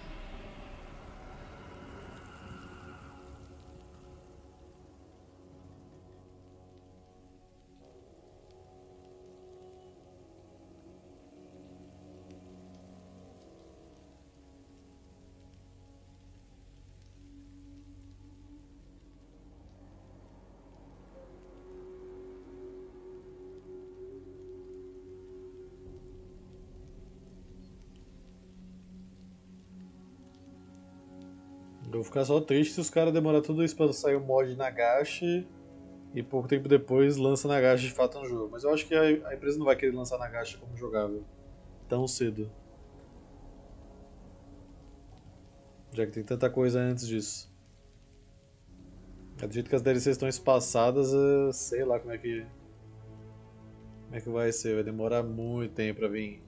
Eu vou ficar só triste se os caras demorar tudo isso pra sair o mod Nagashi e pouco tempo depois lança Nagashi de fato no jogo. Mas eu acho que a empresa não vai querer lançar Nagashi como jogável tão cedo. Já que tem tanta coisa antes disso. Do jeito que as DLCs estão espaçadas, sei lá como é que vai ser. Vai demorar muito tempo pra vir.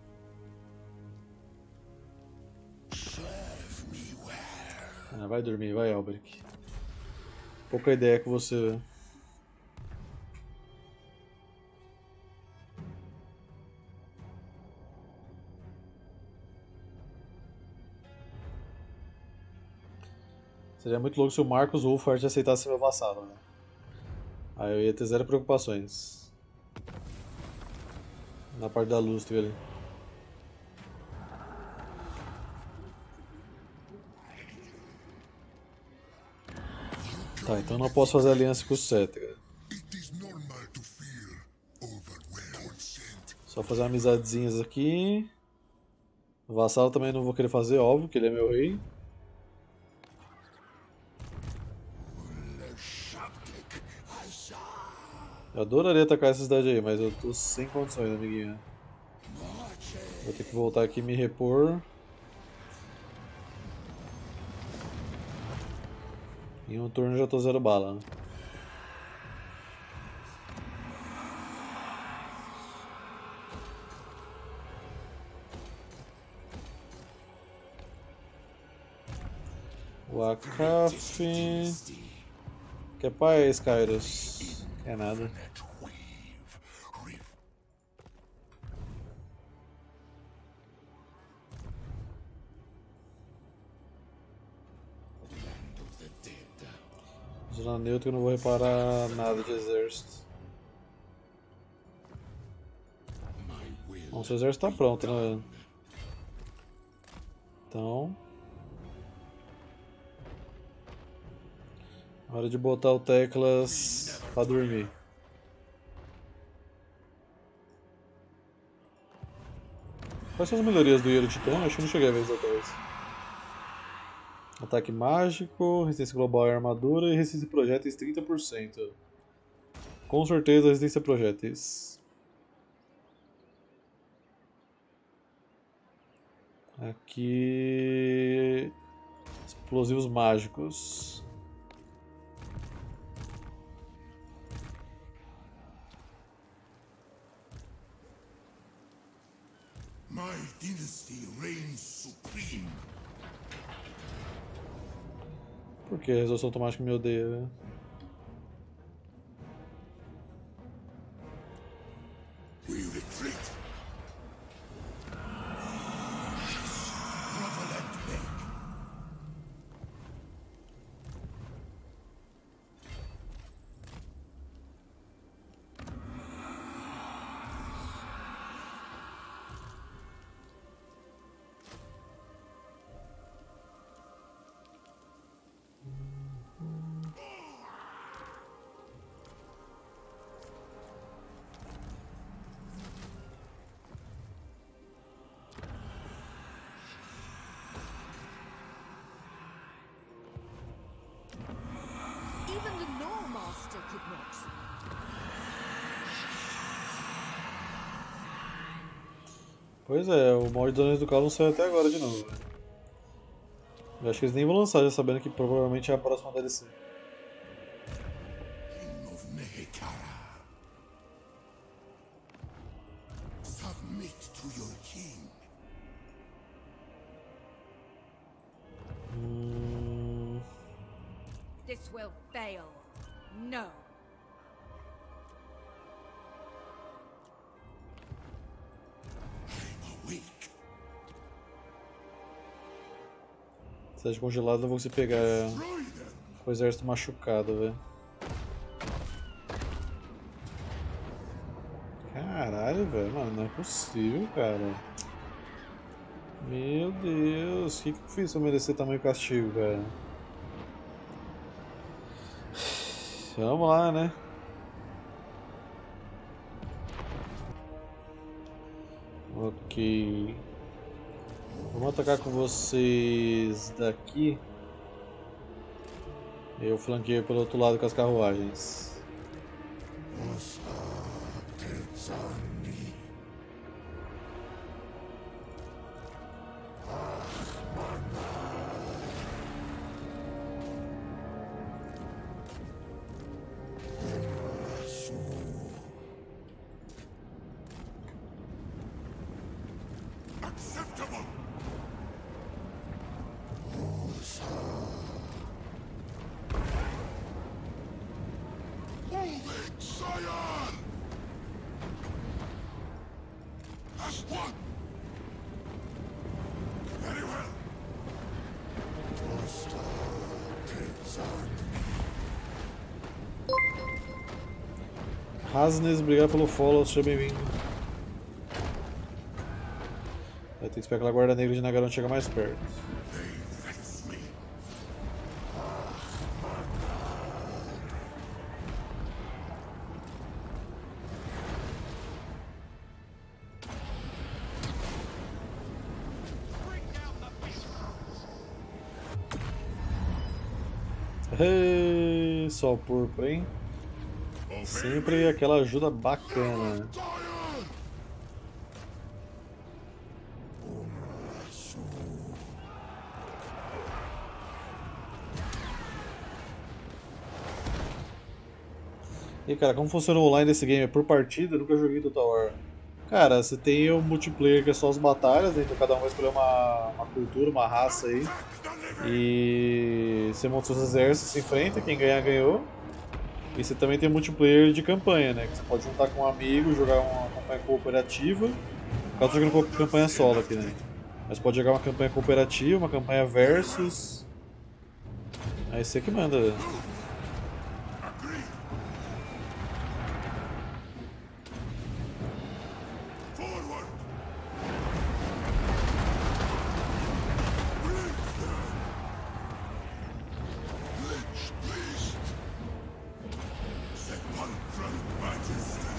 Ah, vai dormir, vai, Albrecht. Pouca ideia com você. Seria muito louco se o Marcos Wolfhard aceitasse ser meu vassalo, né? Aí eu ia ter zero preocupações. Na parte da lustre ali. Tá, então não posso fazer aliança com o Cetra. Só fazer amizadezinhas aqui. O vassalo também não vou querer fazer, óbvio, que ele é meu rei. Eu adoraria atacar essa cidade aí, mas eu tô sem condições, amiguinho. Vou ter que voltar aqui e me repor. Em um turno já tô 0 bala. Né? O Akaf. Que paz, Kairos? É nada. Zona neutra, eu não vou reparar nada de exército. Bom, seu exército tá pronto, né? Então... hora de botar o Teclas pra dormir. Quais são as melhorias do Hero Titã? Acho que não cheguei a ver isso atrás. Ataque mágico, resistência global e armadura e resistência a projéteis 30%. Com certeza resistência a projéteis. Aqui... explosivos mágicos. My dynasty reigns supreme. Por que a resolução automática me odeia, né? We retreat. Provolent beg. Even the Normaster could not. Pois é, o mod do Anéis do Caos não saiu até agora de novo. Véio. Eu acho que eles nem vão lançar, já sabendo que provavelmente é a próxima DLC. King of Nehekara. Submit to your king. This will fail. No. Awake. Cidade congelada, eu vou se pegar Destroy them. com o exército machucado, velho. Caralho, velho, mano, não é possível, cara. Meu Deus, o que eu fiz pra merecer tamanho castigo, cara? Vamos lá, né? Ok. Vamos atacar com vocês daqui. Eu flanqueio pelo outro lado com as carruagens. Acceptable. Moving, Scion. As one. Very well. Rasnes, obrigado pelo follow, seja bem-vindo. Vai ter que esperar aquela guarda negra de Nagaron chegar mais perto. They face me. Hey, sol púrpura, hein? Sempre aquela ajuda bacana. Zion! E cara, como funciona o online desse game? É por partida? Eu nunca joguei Total War. Cara, você tem o multiplayer que é só as batalhas, né? Então cada um vai escolher uma cultura, uma raça aí. E você monta seus exércitos, se enfrenta, quem ganhar ganhou. E você também tem multiplayer de campanha, né? Que você pode juntar com um amigo, jogar uma campanha cooperativa. No caso, eu tô jogando campanha solo aqui, né? Mas pode jogar uma campanha cooperativa, uma campanha versus. Aí você que manda. Forward! Lich beast! Sepulchral majesty!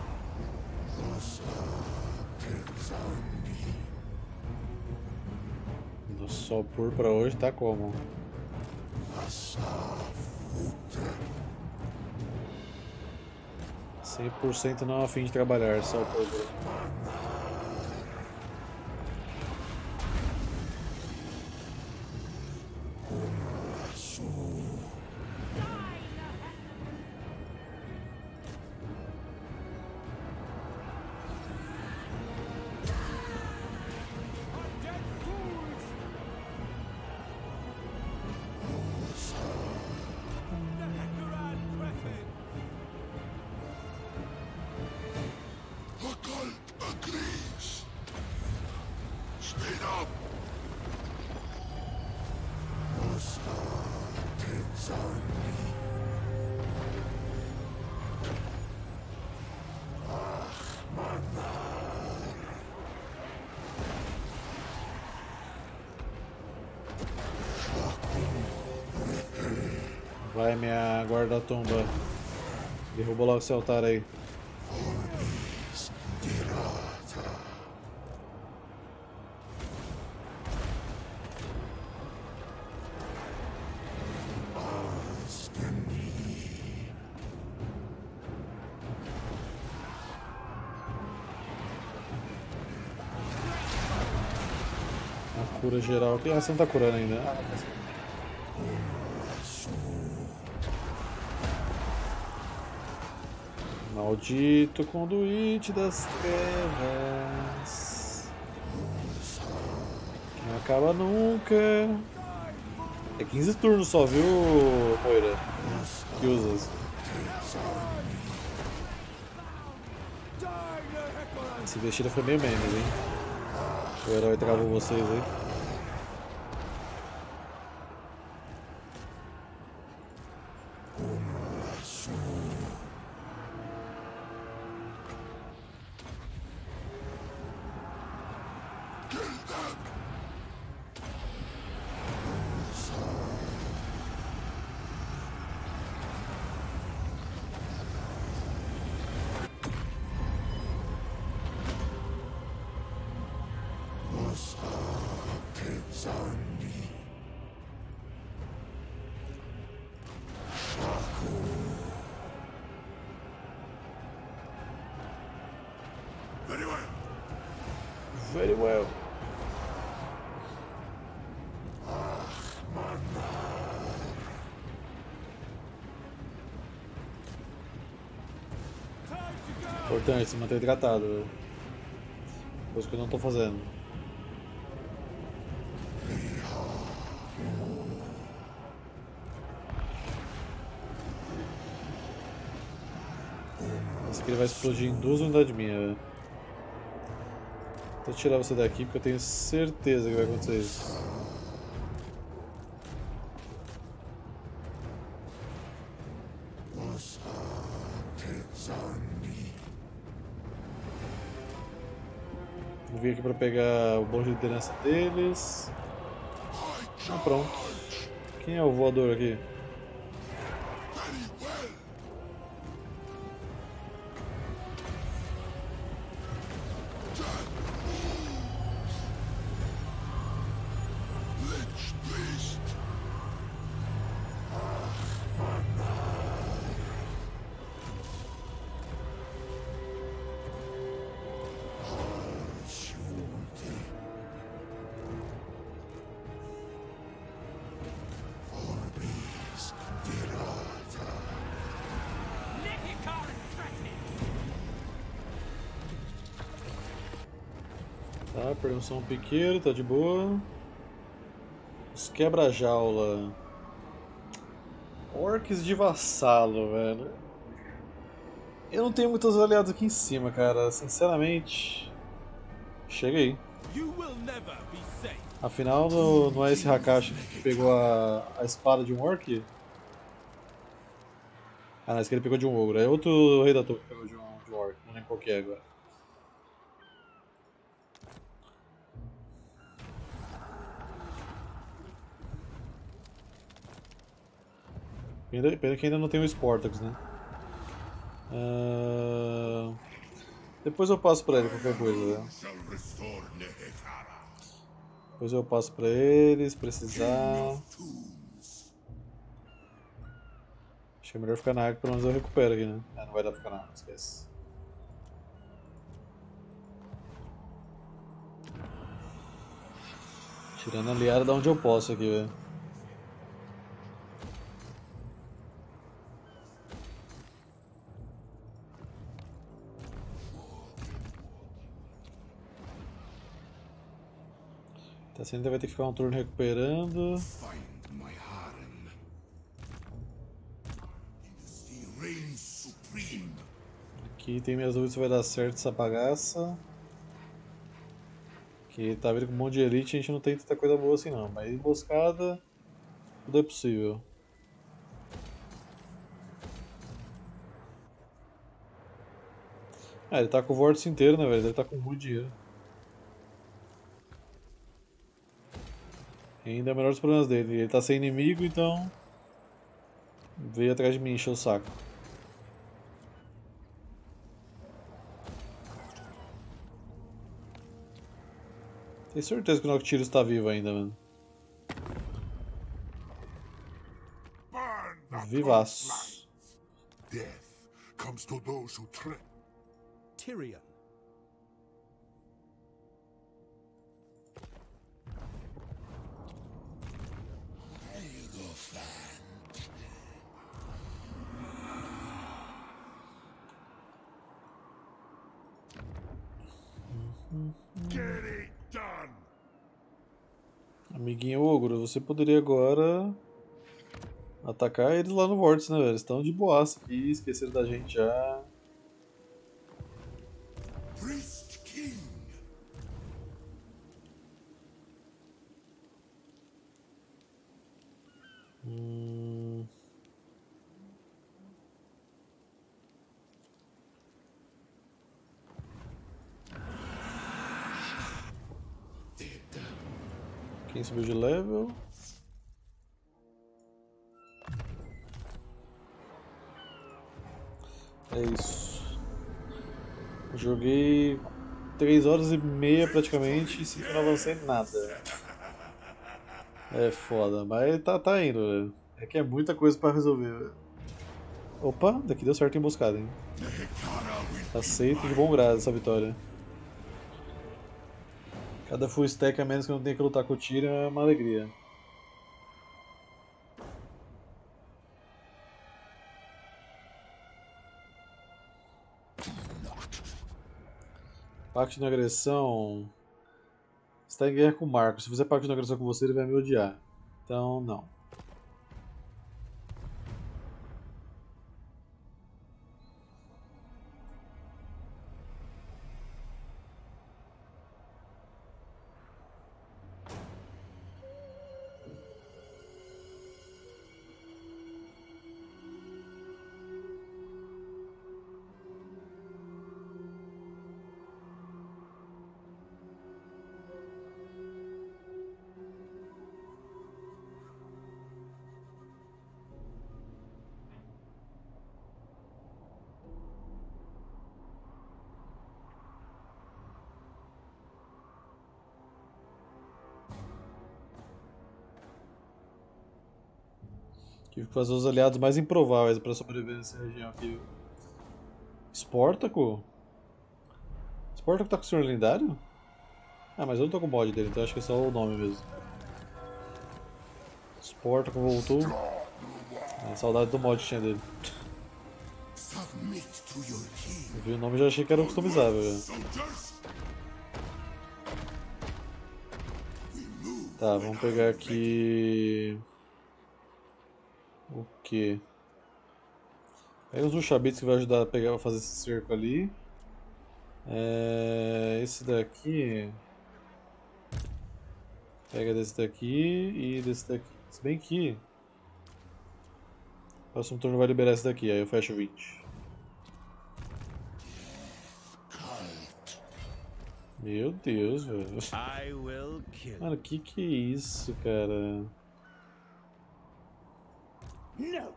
Do sol púrpura hoje tá como? 100% não a fim de trabalhar, sol púrpura. Occult agrees! Speed up! Vai, minha guarda-tumba. Derruba logo esse altar aí. A cura geral aqui. Ah, você não tá curando ainda. Ah, não tá certo. Maldito conduíte das trevas. Que não acaba nunca. É 15 turnos só, viu, Moira? Que usas. Essa investida foi meio menos, hein? O herói travou vocês aí. Very well! Very well. Importante se manter hidratado, velho. Coisa que eu não tô fazendo. Esse aqui ele vai explodir em 2 unidades minhas, velho. Vou tirar você daqui porque eu tenho certeza que vai acontecer isso. Vou vir aqui pra pegar o bonde de liderança deles. Ah, pronto. Quem é o voador aqui? Very well. Lich Beast. Tá, perdemos só um piqueiro, tá de boa. Os quebra-jaula. Orcs de vassalo, velho. Eu não tenho muitos aliados aqui em cima, cara. Sinceramente. Chega aí. You will never be safe. Afinal, não é esse Hakashi que pegou a espada de um orc? Ah, não, esse que ele pegou de um ogro. É outro rei da torre que pegou de um orc. Não lembro qual que é agora. Pena que ainda não tem o Sportax, né? Depois eu passo pra ele qualquer coisa, né? Shall restore Nehekara. Depois eu passo pra ele, se precisar. Tombs. Acho que é melhor ficar na água, pelo menos eu recupero aqui, né? Ah, não vai dar pra ficar na água, esquece. Tirando a liara da onde eu posso aqui, velho. Tá, você ainda vai ter que ficar um turno recuperando. Find my harem. He reigns supreme. Aqui tem minhas dúvidas se vai dar certo essa bagaça. Que tá vindo com um monte de elite, a gente não tem tanta coisa boa assim não. Mas emboscada, tudo é possível. Ah, ele tá com o vórtice inteiro, né, velho? Ele tá com muito dinheiro. E ainda é o menor dos problemas dele. Ele tá sem inimigo, então veio atrás de mim encher o saco. Tenho certeza que o Noctilus tá vivo ainda, mano. Burn the Vivaço. coastlands. Death comes to those who tread. Tyrion. Get it done. Amiguinho ogro, você poderia agora atacar eles lá no vórtice, né, velho? Eles estão de boaça aqui, esqueceram da gente já. Priest King. Quem subiu de level? É isso. Joguei 3 horas e meia praticamente e sinto que não avancei nada. É foda, mas tá indo, velho. É que é muita coisa pra resolver, velho. Opa, daqui deu certo a emboscada, hein? Aceito de bom grado essa vitória. Cada full stack a menos que eu não tenha que lutar com o Tyrion é uma alegria. Pacto de agressão. Você está em guerra com o Marco. Se fizer pacto de agressão com você, ele vai me odiar. Então, não. Tive que fazer os aliados mais improváveis para sobreviver nessa região aqui. Sportaco? Sportaco tá com o senhor lendário? Ah, mas eu não tô com o mod dele, então acho que é só o nome mesmo. Sportaco voltou. Saudade do mod que tinha dele. Submit to your king. Eu vi o nome e já achei que era customizável. Soldiers, Tá, vamos pegar aqui. O que? Pega os Ushabits que vai ajudar a pegar, a fazer esse cerco ali. Esse daqui. Pega desse daqui e desse daqui. Se bem que. O próximo turno vai liberar esse daqui, aí eu fecho 20. Meu Deus, velho. I will kill. Mano, que é isso, cara? No!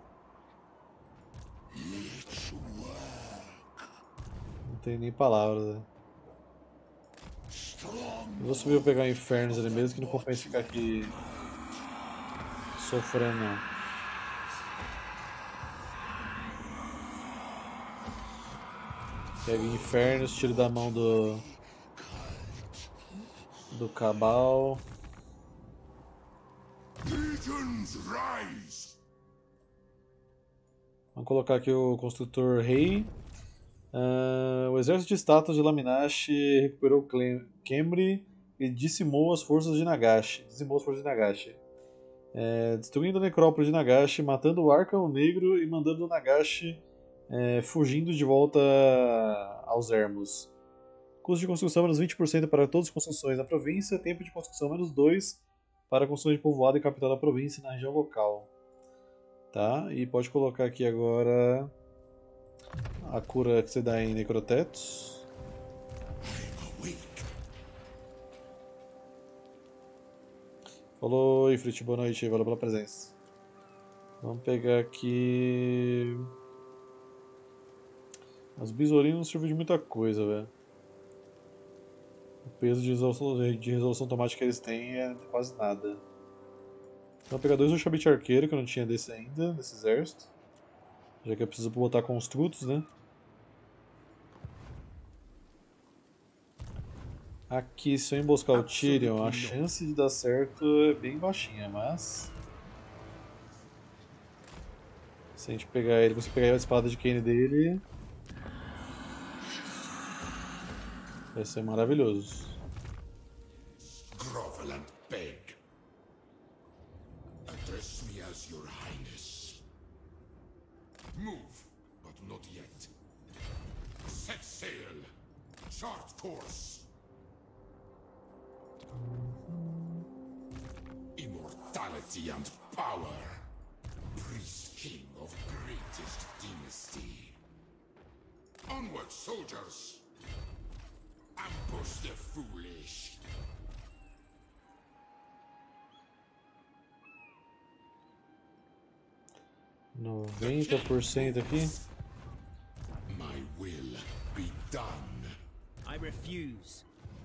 Não tem nem palavras, né? Eu vou subir e pegar infernos ali mesmo, que não compensa ficar aqui sofrendo, não. Pega infernos, tiro da mão do Cabal. legions rise. Vamos colocar aqui o construtor rei. O exército de estátuas de Laminash recuperou Khemri e dizimou as forças de Nagash. Destruindo a necrópole de Nagash, matando o Arcão Negro e mandando o Nagash fugindo de volta aos Ermos. Custo de construção menos 20% para todas as construções na província. Tempo de construção menos 2 para construção de povoado e capital da província na região local. Tá? E pode colocar aqui agora a cura que você dá em necrotetos. Falou, Ifrit, boa noite, valeu pela presença. Vamos pegar aqui. As besourinhas não servem de muita coisa, velho. O peso de resolução automática que eles têm é quase nada. Vou pegar 2 Ushabit arqueiro, que eu não tinha desse ainda, desse exército. Já que eu preciso botar construtos, né? Aqui, se eu emboscar o Tyrion, a chance de dar certo é bem baixinha, mas... se a gente pegar ele, você pegar a espada de Kane dele... vai ser maravilhoso. Grovel and beg. Address me as your highness. Move, but not yet. Set sail. Chart course. Immortality and power. Priest king of greatest dynasty. Onward, soldiers. Ambush the foolish. 90% aqui. My will be done. I refuse.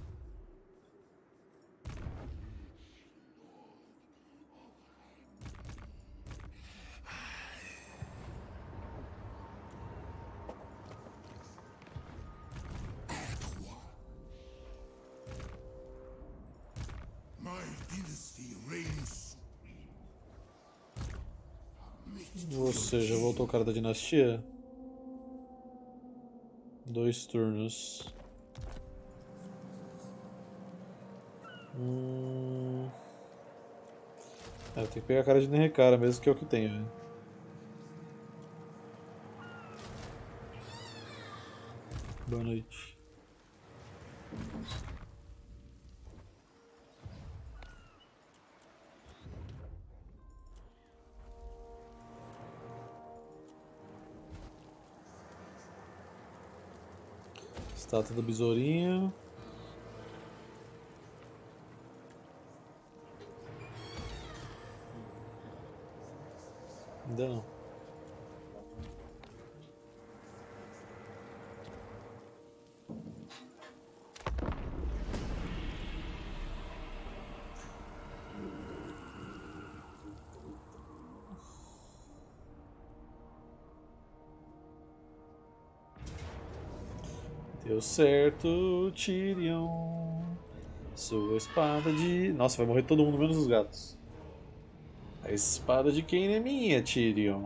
My dynasty reigns. Você já voltou o cara da dinastia? 2 turnos. Tem que pegar a cara de Nerrecara mesmo, que é o que tem, né? Boa noite. Estátua do besourinho. Ainda não. Deu certo, Tyrion. Sua espada de... Nossa, vai morrer todo mundo, menos os gatos. A espada de quem é minha, Tyrion?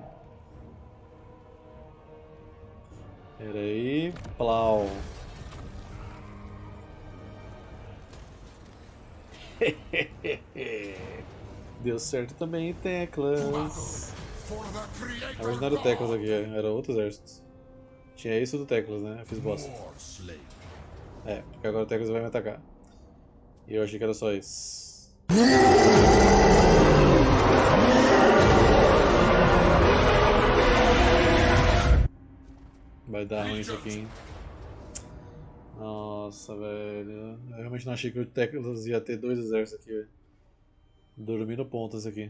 Pera aí, plau. Deu certo também, Teclas. Na verdade não era o Teclas aqui, era outro exército. Tinha esse do Teclas, né? Eu fiz bosta. É, porque agora o Teclas vai me atacar. E eu achei que era só isso. Vai dar ruim isso aqui, hein? Nossa, velho. Eu realmente não achei que o Teclas ia ter dois exércitos aqui, velho. Dormindo pontas aqui.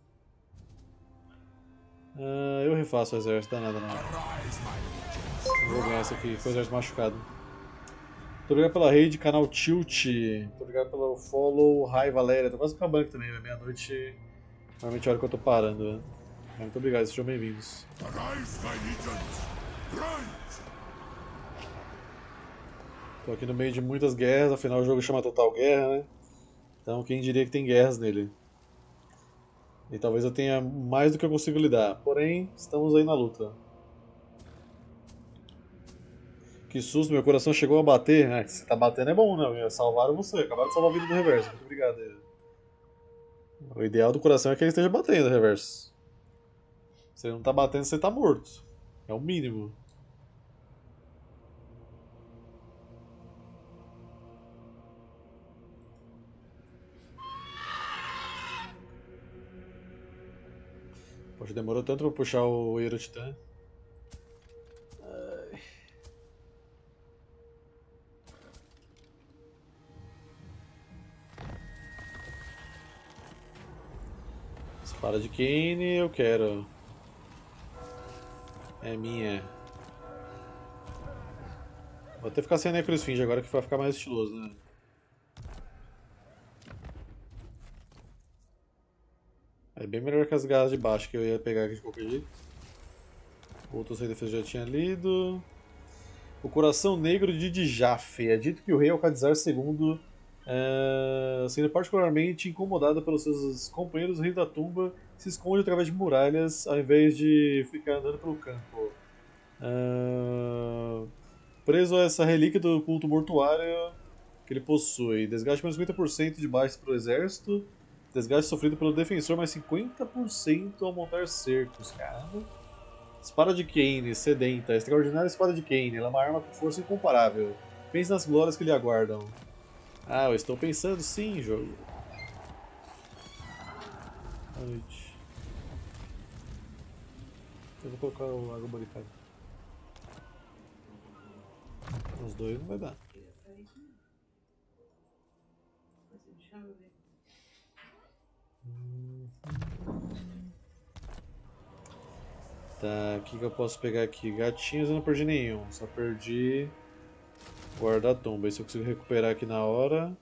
Eu refaço o exército, dá nada não. Vou ganhar esse aqui, foi o exército machucado. Muito obrigado pela raid, canal Tilt. Muito obrigado pelo follow, Hi Valéria. Tô quase acabando aqui também, é meia-noite. Normalmente é a hora que eu tô parando, né? Muito obrigado, sejam bem-vindos. Tô aqui no meio de muitas guerras, afinal o jogo chama Total Guerra, né? Então quem diria que tem guerras nele. E talvez eu tenha mais do que eu consigo lidar. Porém, estamos aí na luta. Que susto, meu coração chegou a bater. Ah, se tá batendo é bom, né? Salvaram você, acabaram de salvar a vida do Reverso. Muito obrigado. O ideal do coração é que ele esteja batendo, Reverso. Se ele não tá batendo, você tá morto. É o mínimo. Poxa, demorou tanto pra puxar o Eurotitã. Espada de Kane, eu quero. É minha. Vou até ficar sem Necroesfinge agora que vai ficar mais estiloso, né? É bem melhor que as garras de baixo que eu ia pegar aqui de qualquer jeito. Outro sem defesa já tinha lido. O Coração Negro de Djaf. É dito que o rei Alcadzar II, sendo particularmente incomodado pelos seus companheiros, o Rei da Tumba se esconde através de muralhas ao invés de ficar andando pelo campo. Preso a essa relíquia do culto mortuário que ele possui. Desgaste mais 50% de baixas para o exército. Desgaste sofrido pelo defensor mais 50% ao montar cercos. Caramba. Espada de Kane, sedenta. Extraordinária espada de Kane. Ela é uma arma com força incomparável. Pense nas glórias que lhe aguardam. Ah, eu estou pensando sim, jogo. Boa noite. Eu vou colocar o água barricada. Os dois não vai dar. Tá, o que eu posso pegar aqui? Gatinhos eu não perdi nenhum, só perdi guarda-tumba. Isso eu consigo recuperar aqui na hora.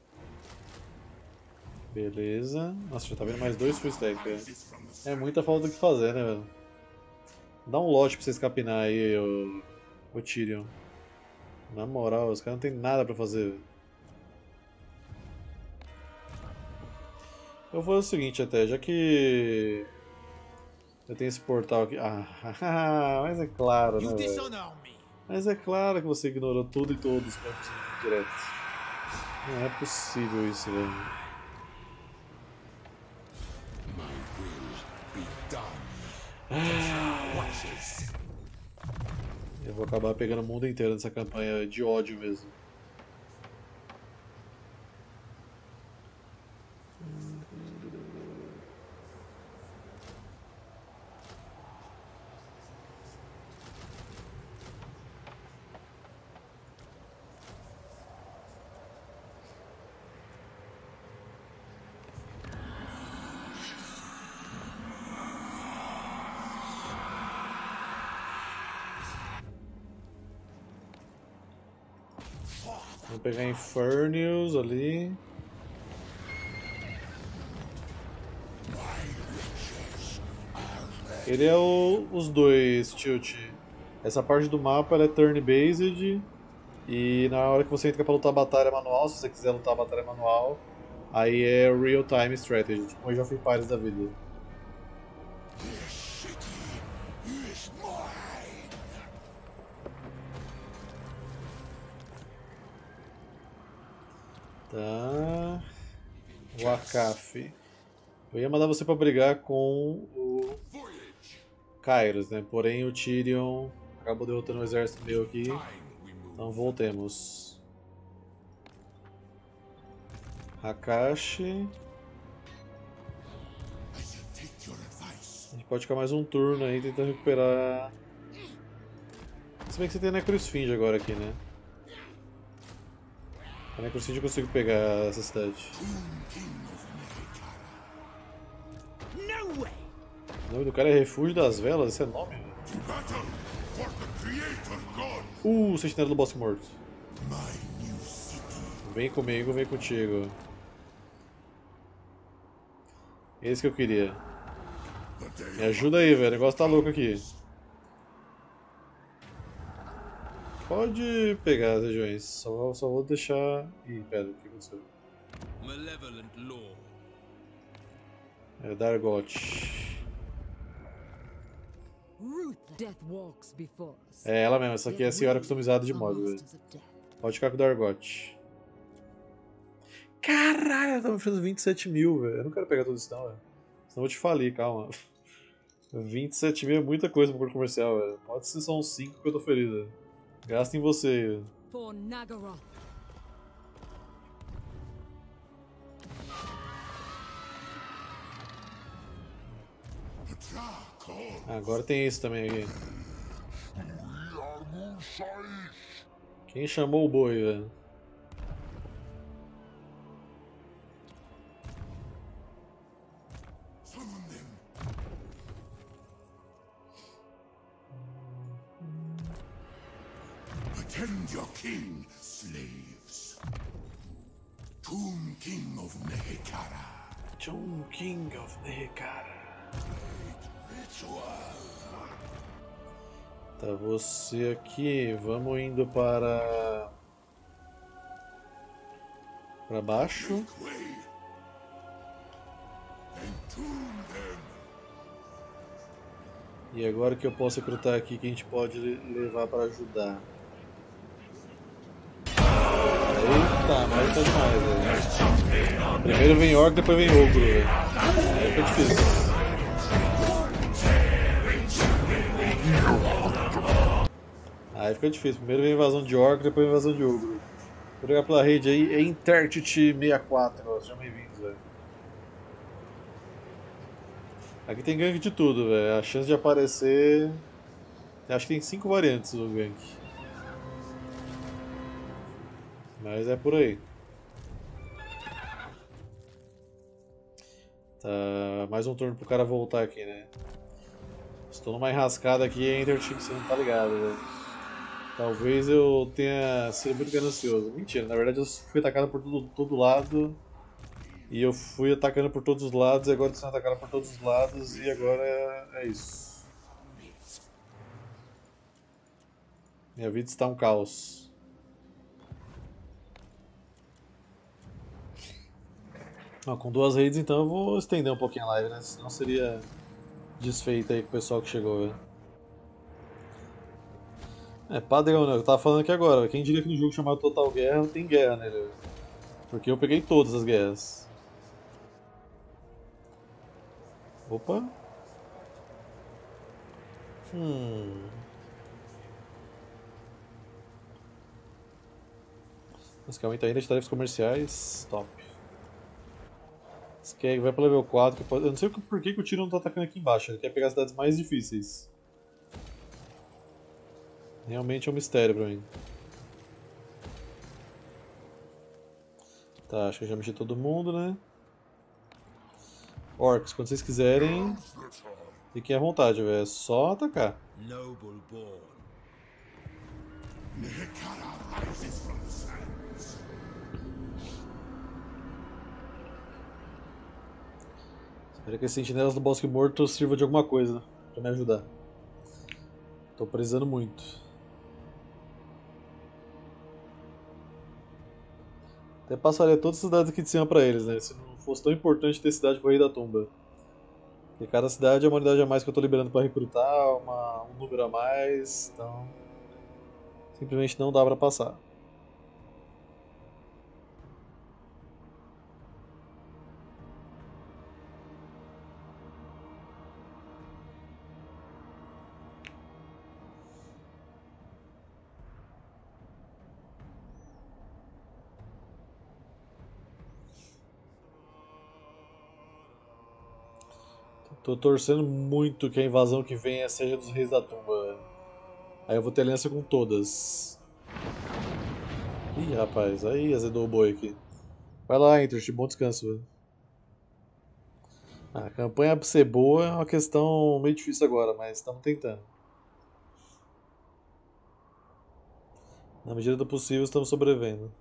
Beleza. Nossa, já tá vendo mais 2 full stack, velho. É muita falta do que fazer, né, velho? Dá um lote pra vocês capinar aí, o Tyrion. Na moral, os caras não tem nada pra fazer. Eu vou fazer o seguinte até, já que eu tenho esse portal aqui. Ah, mas é claro, né, velho? Mas é claro que você ignorou tudo e todos para direto. Não é possível isso, velho. Eu vou acabar pegando o mundo inteiro nessa campanha de ódio mesmo. Vou pegar Infernius ali. Ele é os dois, Tilt. Essa parte do mapa ela é turn-based E na hora que você entra pra lutar a batalha manual, se você quiser lutar a batalha manual, aí é Real Time Strategy, tipo um Age of Empires da vida. This city is mine. Tá. Wakaf. Eu ia mandar você pra brigar com o Voyage. Kairos, né? Porém o Tyrion acabou derrotando um exército meu aqui. Time we move. Então voltemos. Hakashi. I shall take your advice. A gente pode ficar mais um turno aí tentando recuperar. Se bem que você tem a Necroesfinge agora aqui, né? A Necroesfinge eu consigo pegar essa cidade. No way! O nome do cara é Refúgio das Velas? Esse é nome? To battle for the Creator God. Sentinela do Bosque Morto. My new city. Vem comigo, vem contigo. Esse que eu queria. The day Me ajuda aí, velho. O negócio tá louco aqui. Pode pegar as regiões. Só vou deixar... Ih, pera, o que aconteceu? Malevolent law. É Dargot. Ruth, death walks before us. É ela mesmo, essa aqui é a senhora customizada de modo, velho. Masters of death. Pode ficar com o Dargot. Caralho, ela tá me oferecendo 27 mil, velho. Eu não quero pegar tudo isso não, velho. Senão eu vou te falir, calma. 27 mil é muita coisa pro corpo comercial, velho. Pode ser só uns 5 que eu tô feliz, velho. Gasta em você, velho. For Nagaroth. Agora tem isso também aqui. Quem chamou o boi, velho? summon them. Attend your king, slaves. Tomb King of Nehekara. Tomb King of Nehekara. Ritual. Tá, você aqui. Vamos indo para... Pra baixo. Way. Entomb them. E agora que eu posso recrutar aqui, que a gente pode levar para ajudar? Eita, mas tá demais, velho. Primeiro vem Orc, depois vem Ogro, velho. Aí fica difícil. Aí fica difícil. Primeiro vem invasão de Orc, depois invasão de Ogro. Vou jogar pela rede aí, é Intertity 64, sejam bem-vindos, velho. Aqui tem gank de tudo, velho. A chance de aparecer... Acho que tem 5 variantes o gank. Mas é por aí. Tá, mais um turno pro cara voltar aqui, né? Estou numa enrascada aqui entre o time, você não tá ligado, velho. Talvez eu tenha sido muito ganancioso. Mentira, na verdade eu fui atacado por todo lado. E eu fui atacando por todos os lados, e agora estou sendo atacado por todos os lados, e agora é isso. Minha vida está um caos. Ah, com 2 raids então eu vou estender um pouquinho a live, né? Senão seria desfeita aí com o pessoal que chegou, velho. É, padrão, né? Eu tava falando aqui agora, quem diria que no jogo chamado Total Guerra tem guerra nele, velho. Porque eu peguei todas as guerras. Opa. Basicamente ainda de tarefas comerciais. Top. Skag vai para level 4. Eu não sei por que o Tyrion não tá atacando aqui embaixo. Ele quer pegar as cidades mais difíceis. Realmente é um mistério pra mim. Tá, acho que eu já mexi todo mundo, né? Orcs, quando vocês quiserem, fiquem à vontade, velho. É só atacar. Noble born. Nehekara rises from the sands. Espero que as sentinelas do Bosque Morto sirvam de alguma coisa pra me ajudar. Tô precisando muito. Até passaria todas as cidades aqui de cima pra eles, né? Se não fosse tão importante ter cidade pro Rei da Tumba. Porque cada cidade é uma unidade a mais que eu tô liberando pra recrutar, um número a mais, então... Simplesmente não dá pra passar. Tô torcendo muito que a invasão que venha seja dos Reis da Tumba, velho. Aí eu vou ter aliança com todas. Ih, rapaz, aí azedou o boi aqui. Vai lá, Interest, bom descanso, velho. A campanha pra ser boa é uma questão meio difícil agora, mas estamos tentando. Na medida do possível, estamos sobrevivendo.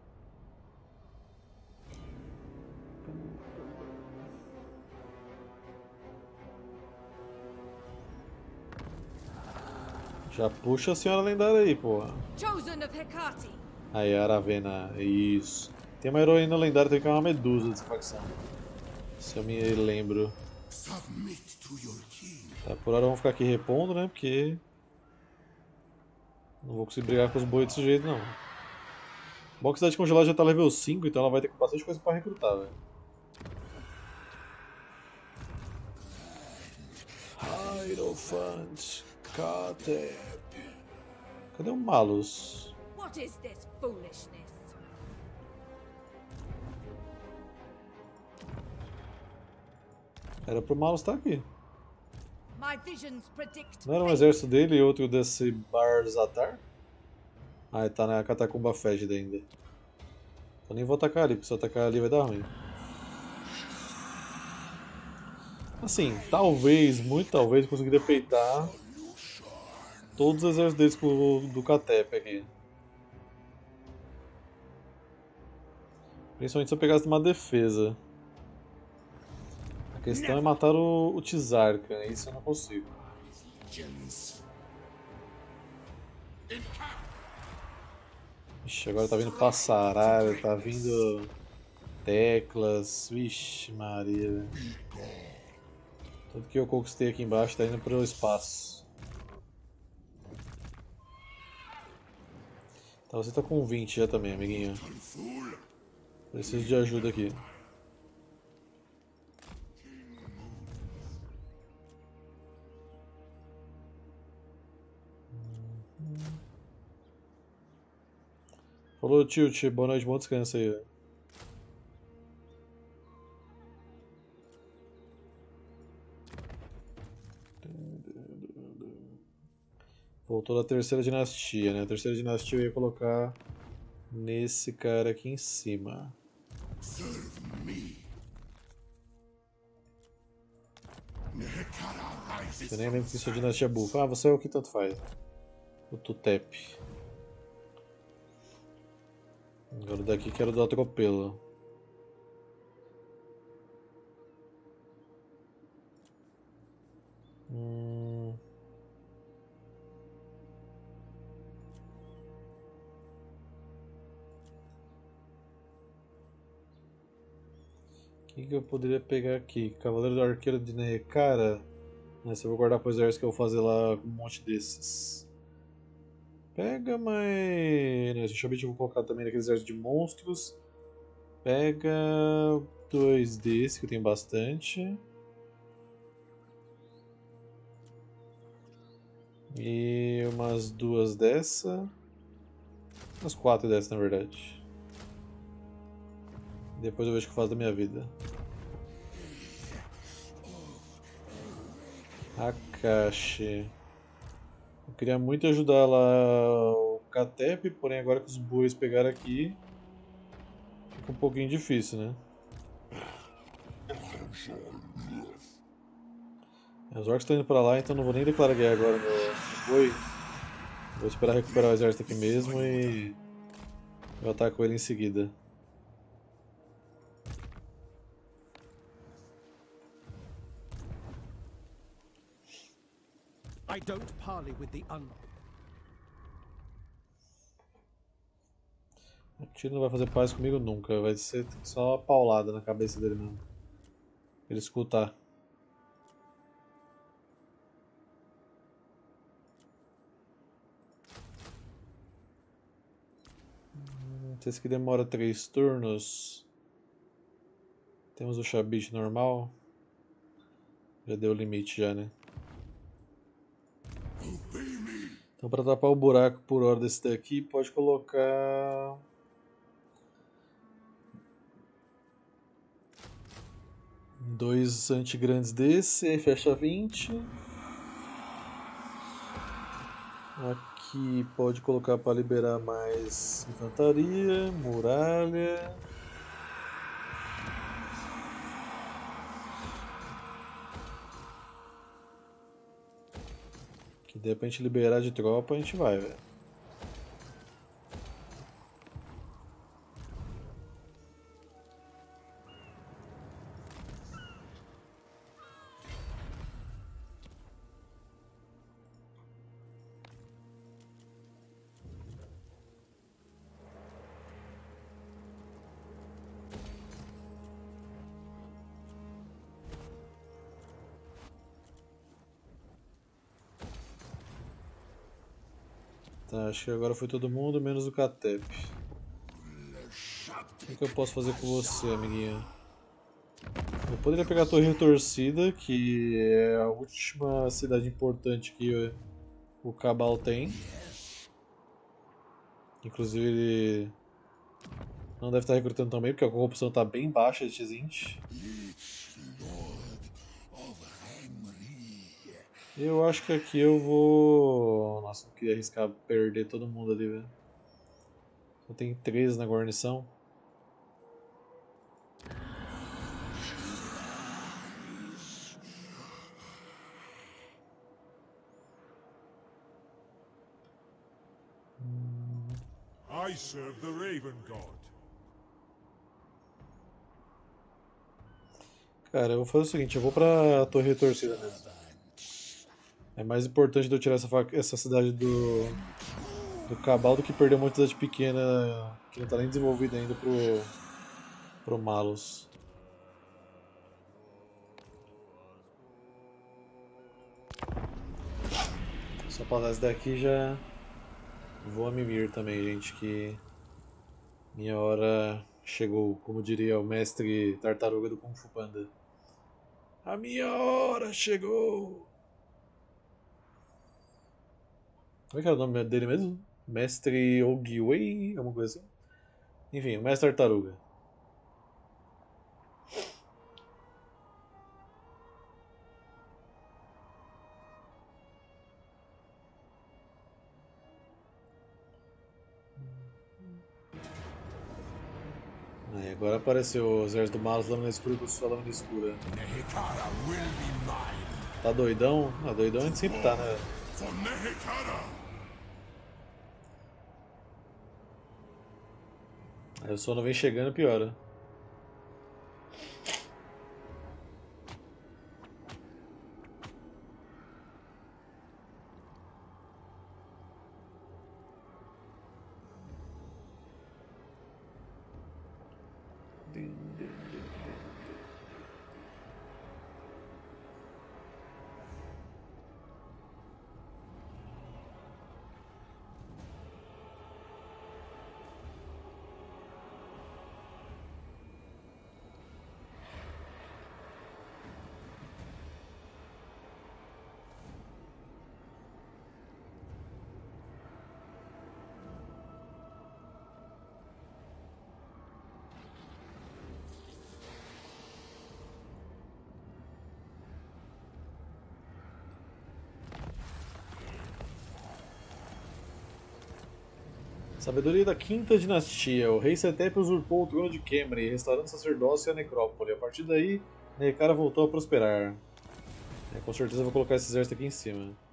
Já puxa a senhora lendária aí, porra. Chosen of Hecate. Aí, Aravena, isso. Tem uma heroína lendária também que é uma medusa dessa facção. Se eu me lembro. Submit to your king. Tá, por hora vamos ficar aqui repondo, né? Porque... não vou conseguir brigar com os bois desse jeito, não. Bom que a cidade congelada já tá level 5, então ela vai ter bastante coisa pra recrutar, velho. Hierophant, Katep. Cadê o Malus? What is this foolishness? Era pro Malus estar aqui. My visions predict Não era um fate. exército dele e outro desse Barzatar? Ah, ele tá na catacumba fégida ainda. Eu nem vou atacar ali, porque se eu atacar ali vai dar ruim. Assim, talvez, muito talvez, eu conseguiria peitar todos os exércitos deles do Katep aqui. Principalmente se eu pegasse uma defesa. A questão é matar o Tizarca, isso eu não consigo. Ixi, agora tá vindo Passaralho, tá vindo Teclas, vixe Maria. Tudo que eu conquistei aqui embaixo tá indo pro espaço. Tá, você tá com 20 já também, amiguinho. Preciso de ajuda aqui. Falou, Tilt, boa noite, bom descanso aí, velho. Voltou da terceira dinastia, né? A terceira dinastia eu ia colocar nesse cara aqui em cima. Serve me. Nehekara rises. Eu nem lembro que isso é dinastia bufa. Ah, você é o que tanto faz. O Tutep. Agora daqui quero do atropelo. O que eu poderia pegar aqui? Cavaleiro do Arqueiro de Nehekara. Essa eu vou guardar pro exército que eu vou fazer lá um monte desses. Pega, mas... Deixa eu vou colocar também naquele exército de monstros. Pega 2 desses, que eu tenho bastante. E umas 2 dessa. Umas 4 dessa, na verdade. Depois eu vejo o que eu faço da minha vida. Akashi. Eu queria muito ajudar lá o Katep, porém agora que os bois pegaram aqui, fica um pouquinho difícil, né? Os orcs estão indo pra lá, então não vou nem declarar guerra agora no boi. Vou esperar recuperar o exército aqui mesmo e eu ataco ele em seguida. I don't parley with the unknown. O Tyrion não vai fazer paz comigo nunca, vai ser só uma paulada na cabeça dele mesmo. Ele escutar. Não sei se que demora 3 turnos. Temos o Chabit normal. Já deu o limite já, né? Então para tapar o buraco por hora desse daqui, pode colocar... dois antigrandes desse, aí fecha 20. Aqui pode colocar para liberar mais infantaria, muralha. Que der pra gente liberar de tropa, a gente vai, velho. Tá, acho que agora foi todo mundo, menos o Catep. O que eu posso fazer com você, amiguinha? Eu poderia pegar a Torre Retorcida, que é a última cidade importante que o Cabal tem. Inclusive ele não deve estar recrutando também, porque a corrupção está bem baixa de Tzint. Eu acho que aqui eu vou... Nossa, não queria arriscar perder todo mundo ali, velho. Só tem 13 na guarnição. I serve the Raven God. Cara, eu vou fazer o seguinte, eu vou pra Torre Retorcida mesmo. É mais importante de eu tirar essa cidade do Cabal do que perder uma cidade pequena que não está nem desenvolvida ainda pro Malus. Só passar esse daqui já vou a mimir também, gente, que minha hora chegou, como diria o mestre tartaruga do Kung Fu Panda. A minha hora chegou! Como é que era o nome dele mesmo? Mestre Ogiwei? Alguma coisa assim? Enfim, o Mestre Tartaruga. Aí, agora apareceu o exército do Malus, lâmina escura com sua lâmina escura. Nehekara will be mine. Tá doidão? Ah, doidão a gente sempre tá, né? For Nehekara. Aí o sono vem chegando e piora. Sabedoria da Quinta Dinastia. O rei Setep usurpou o trono de Khemri, restaurando o sacerdócio e a necrópole. A partir daí, Nehekara voltou a prosperar. Com certeza eu vou colocar esse exército aqui em cima.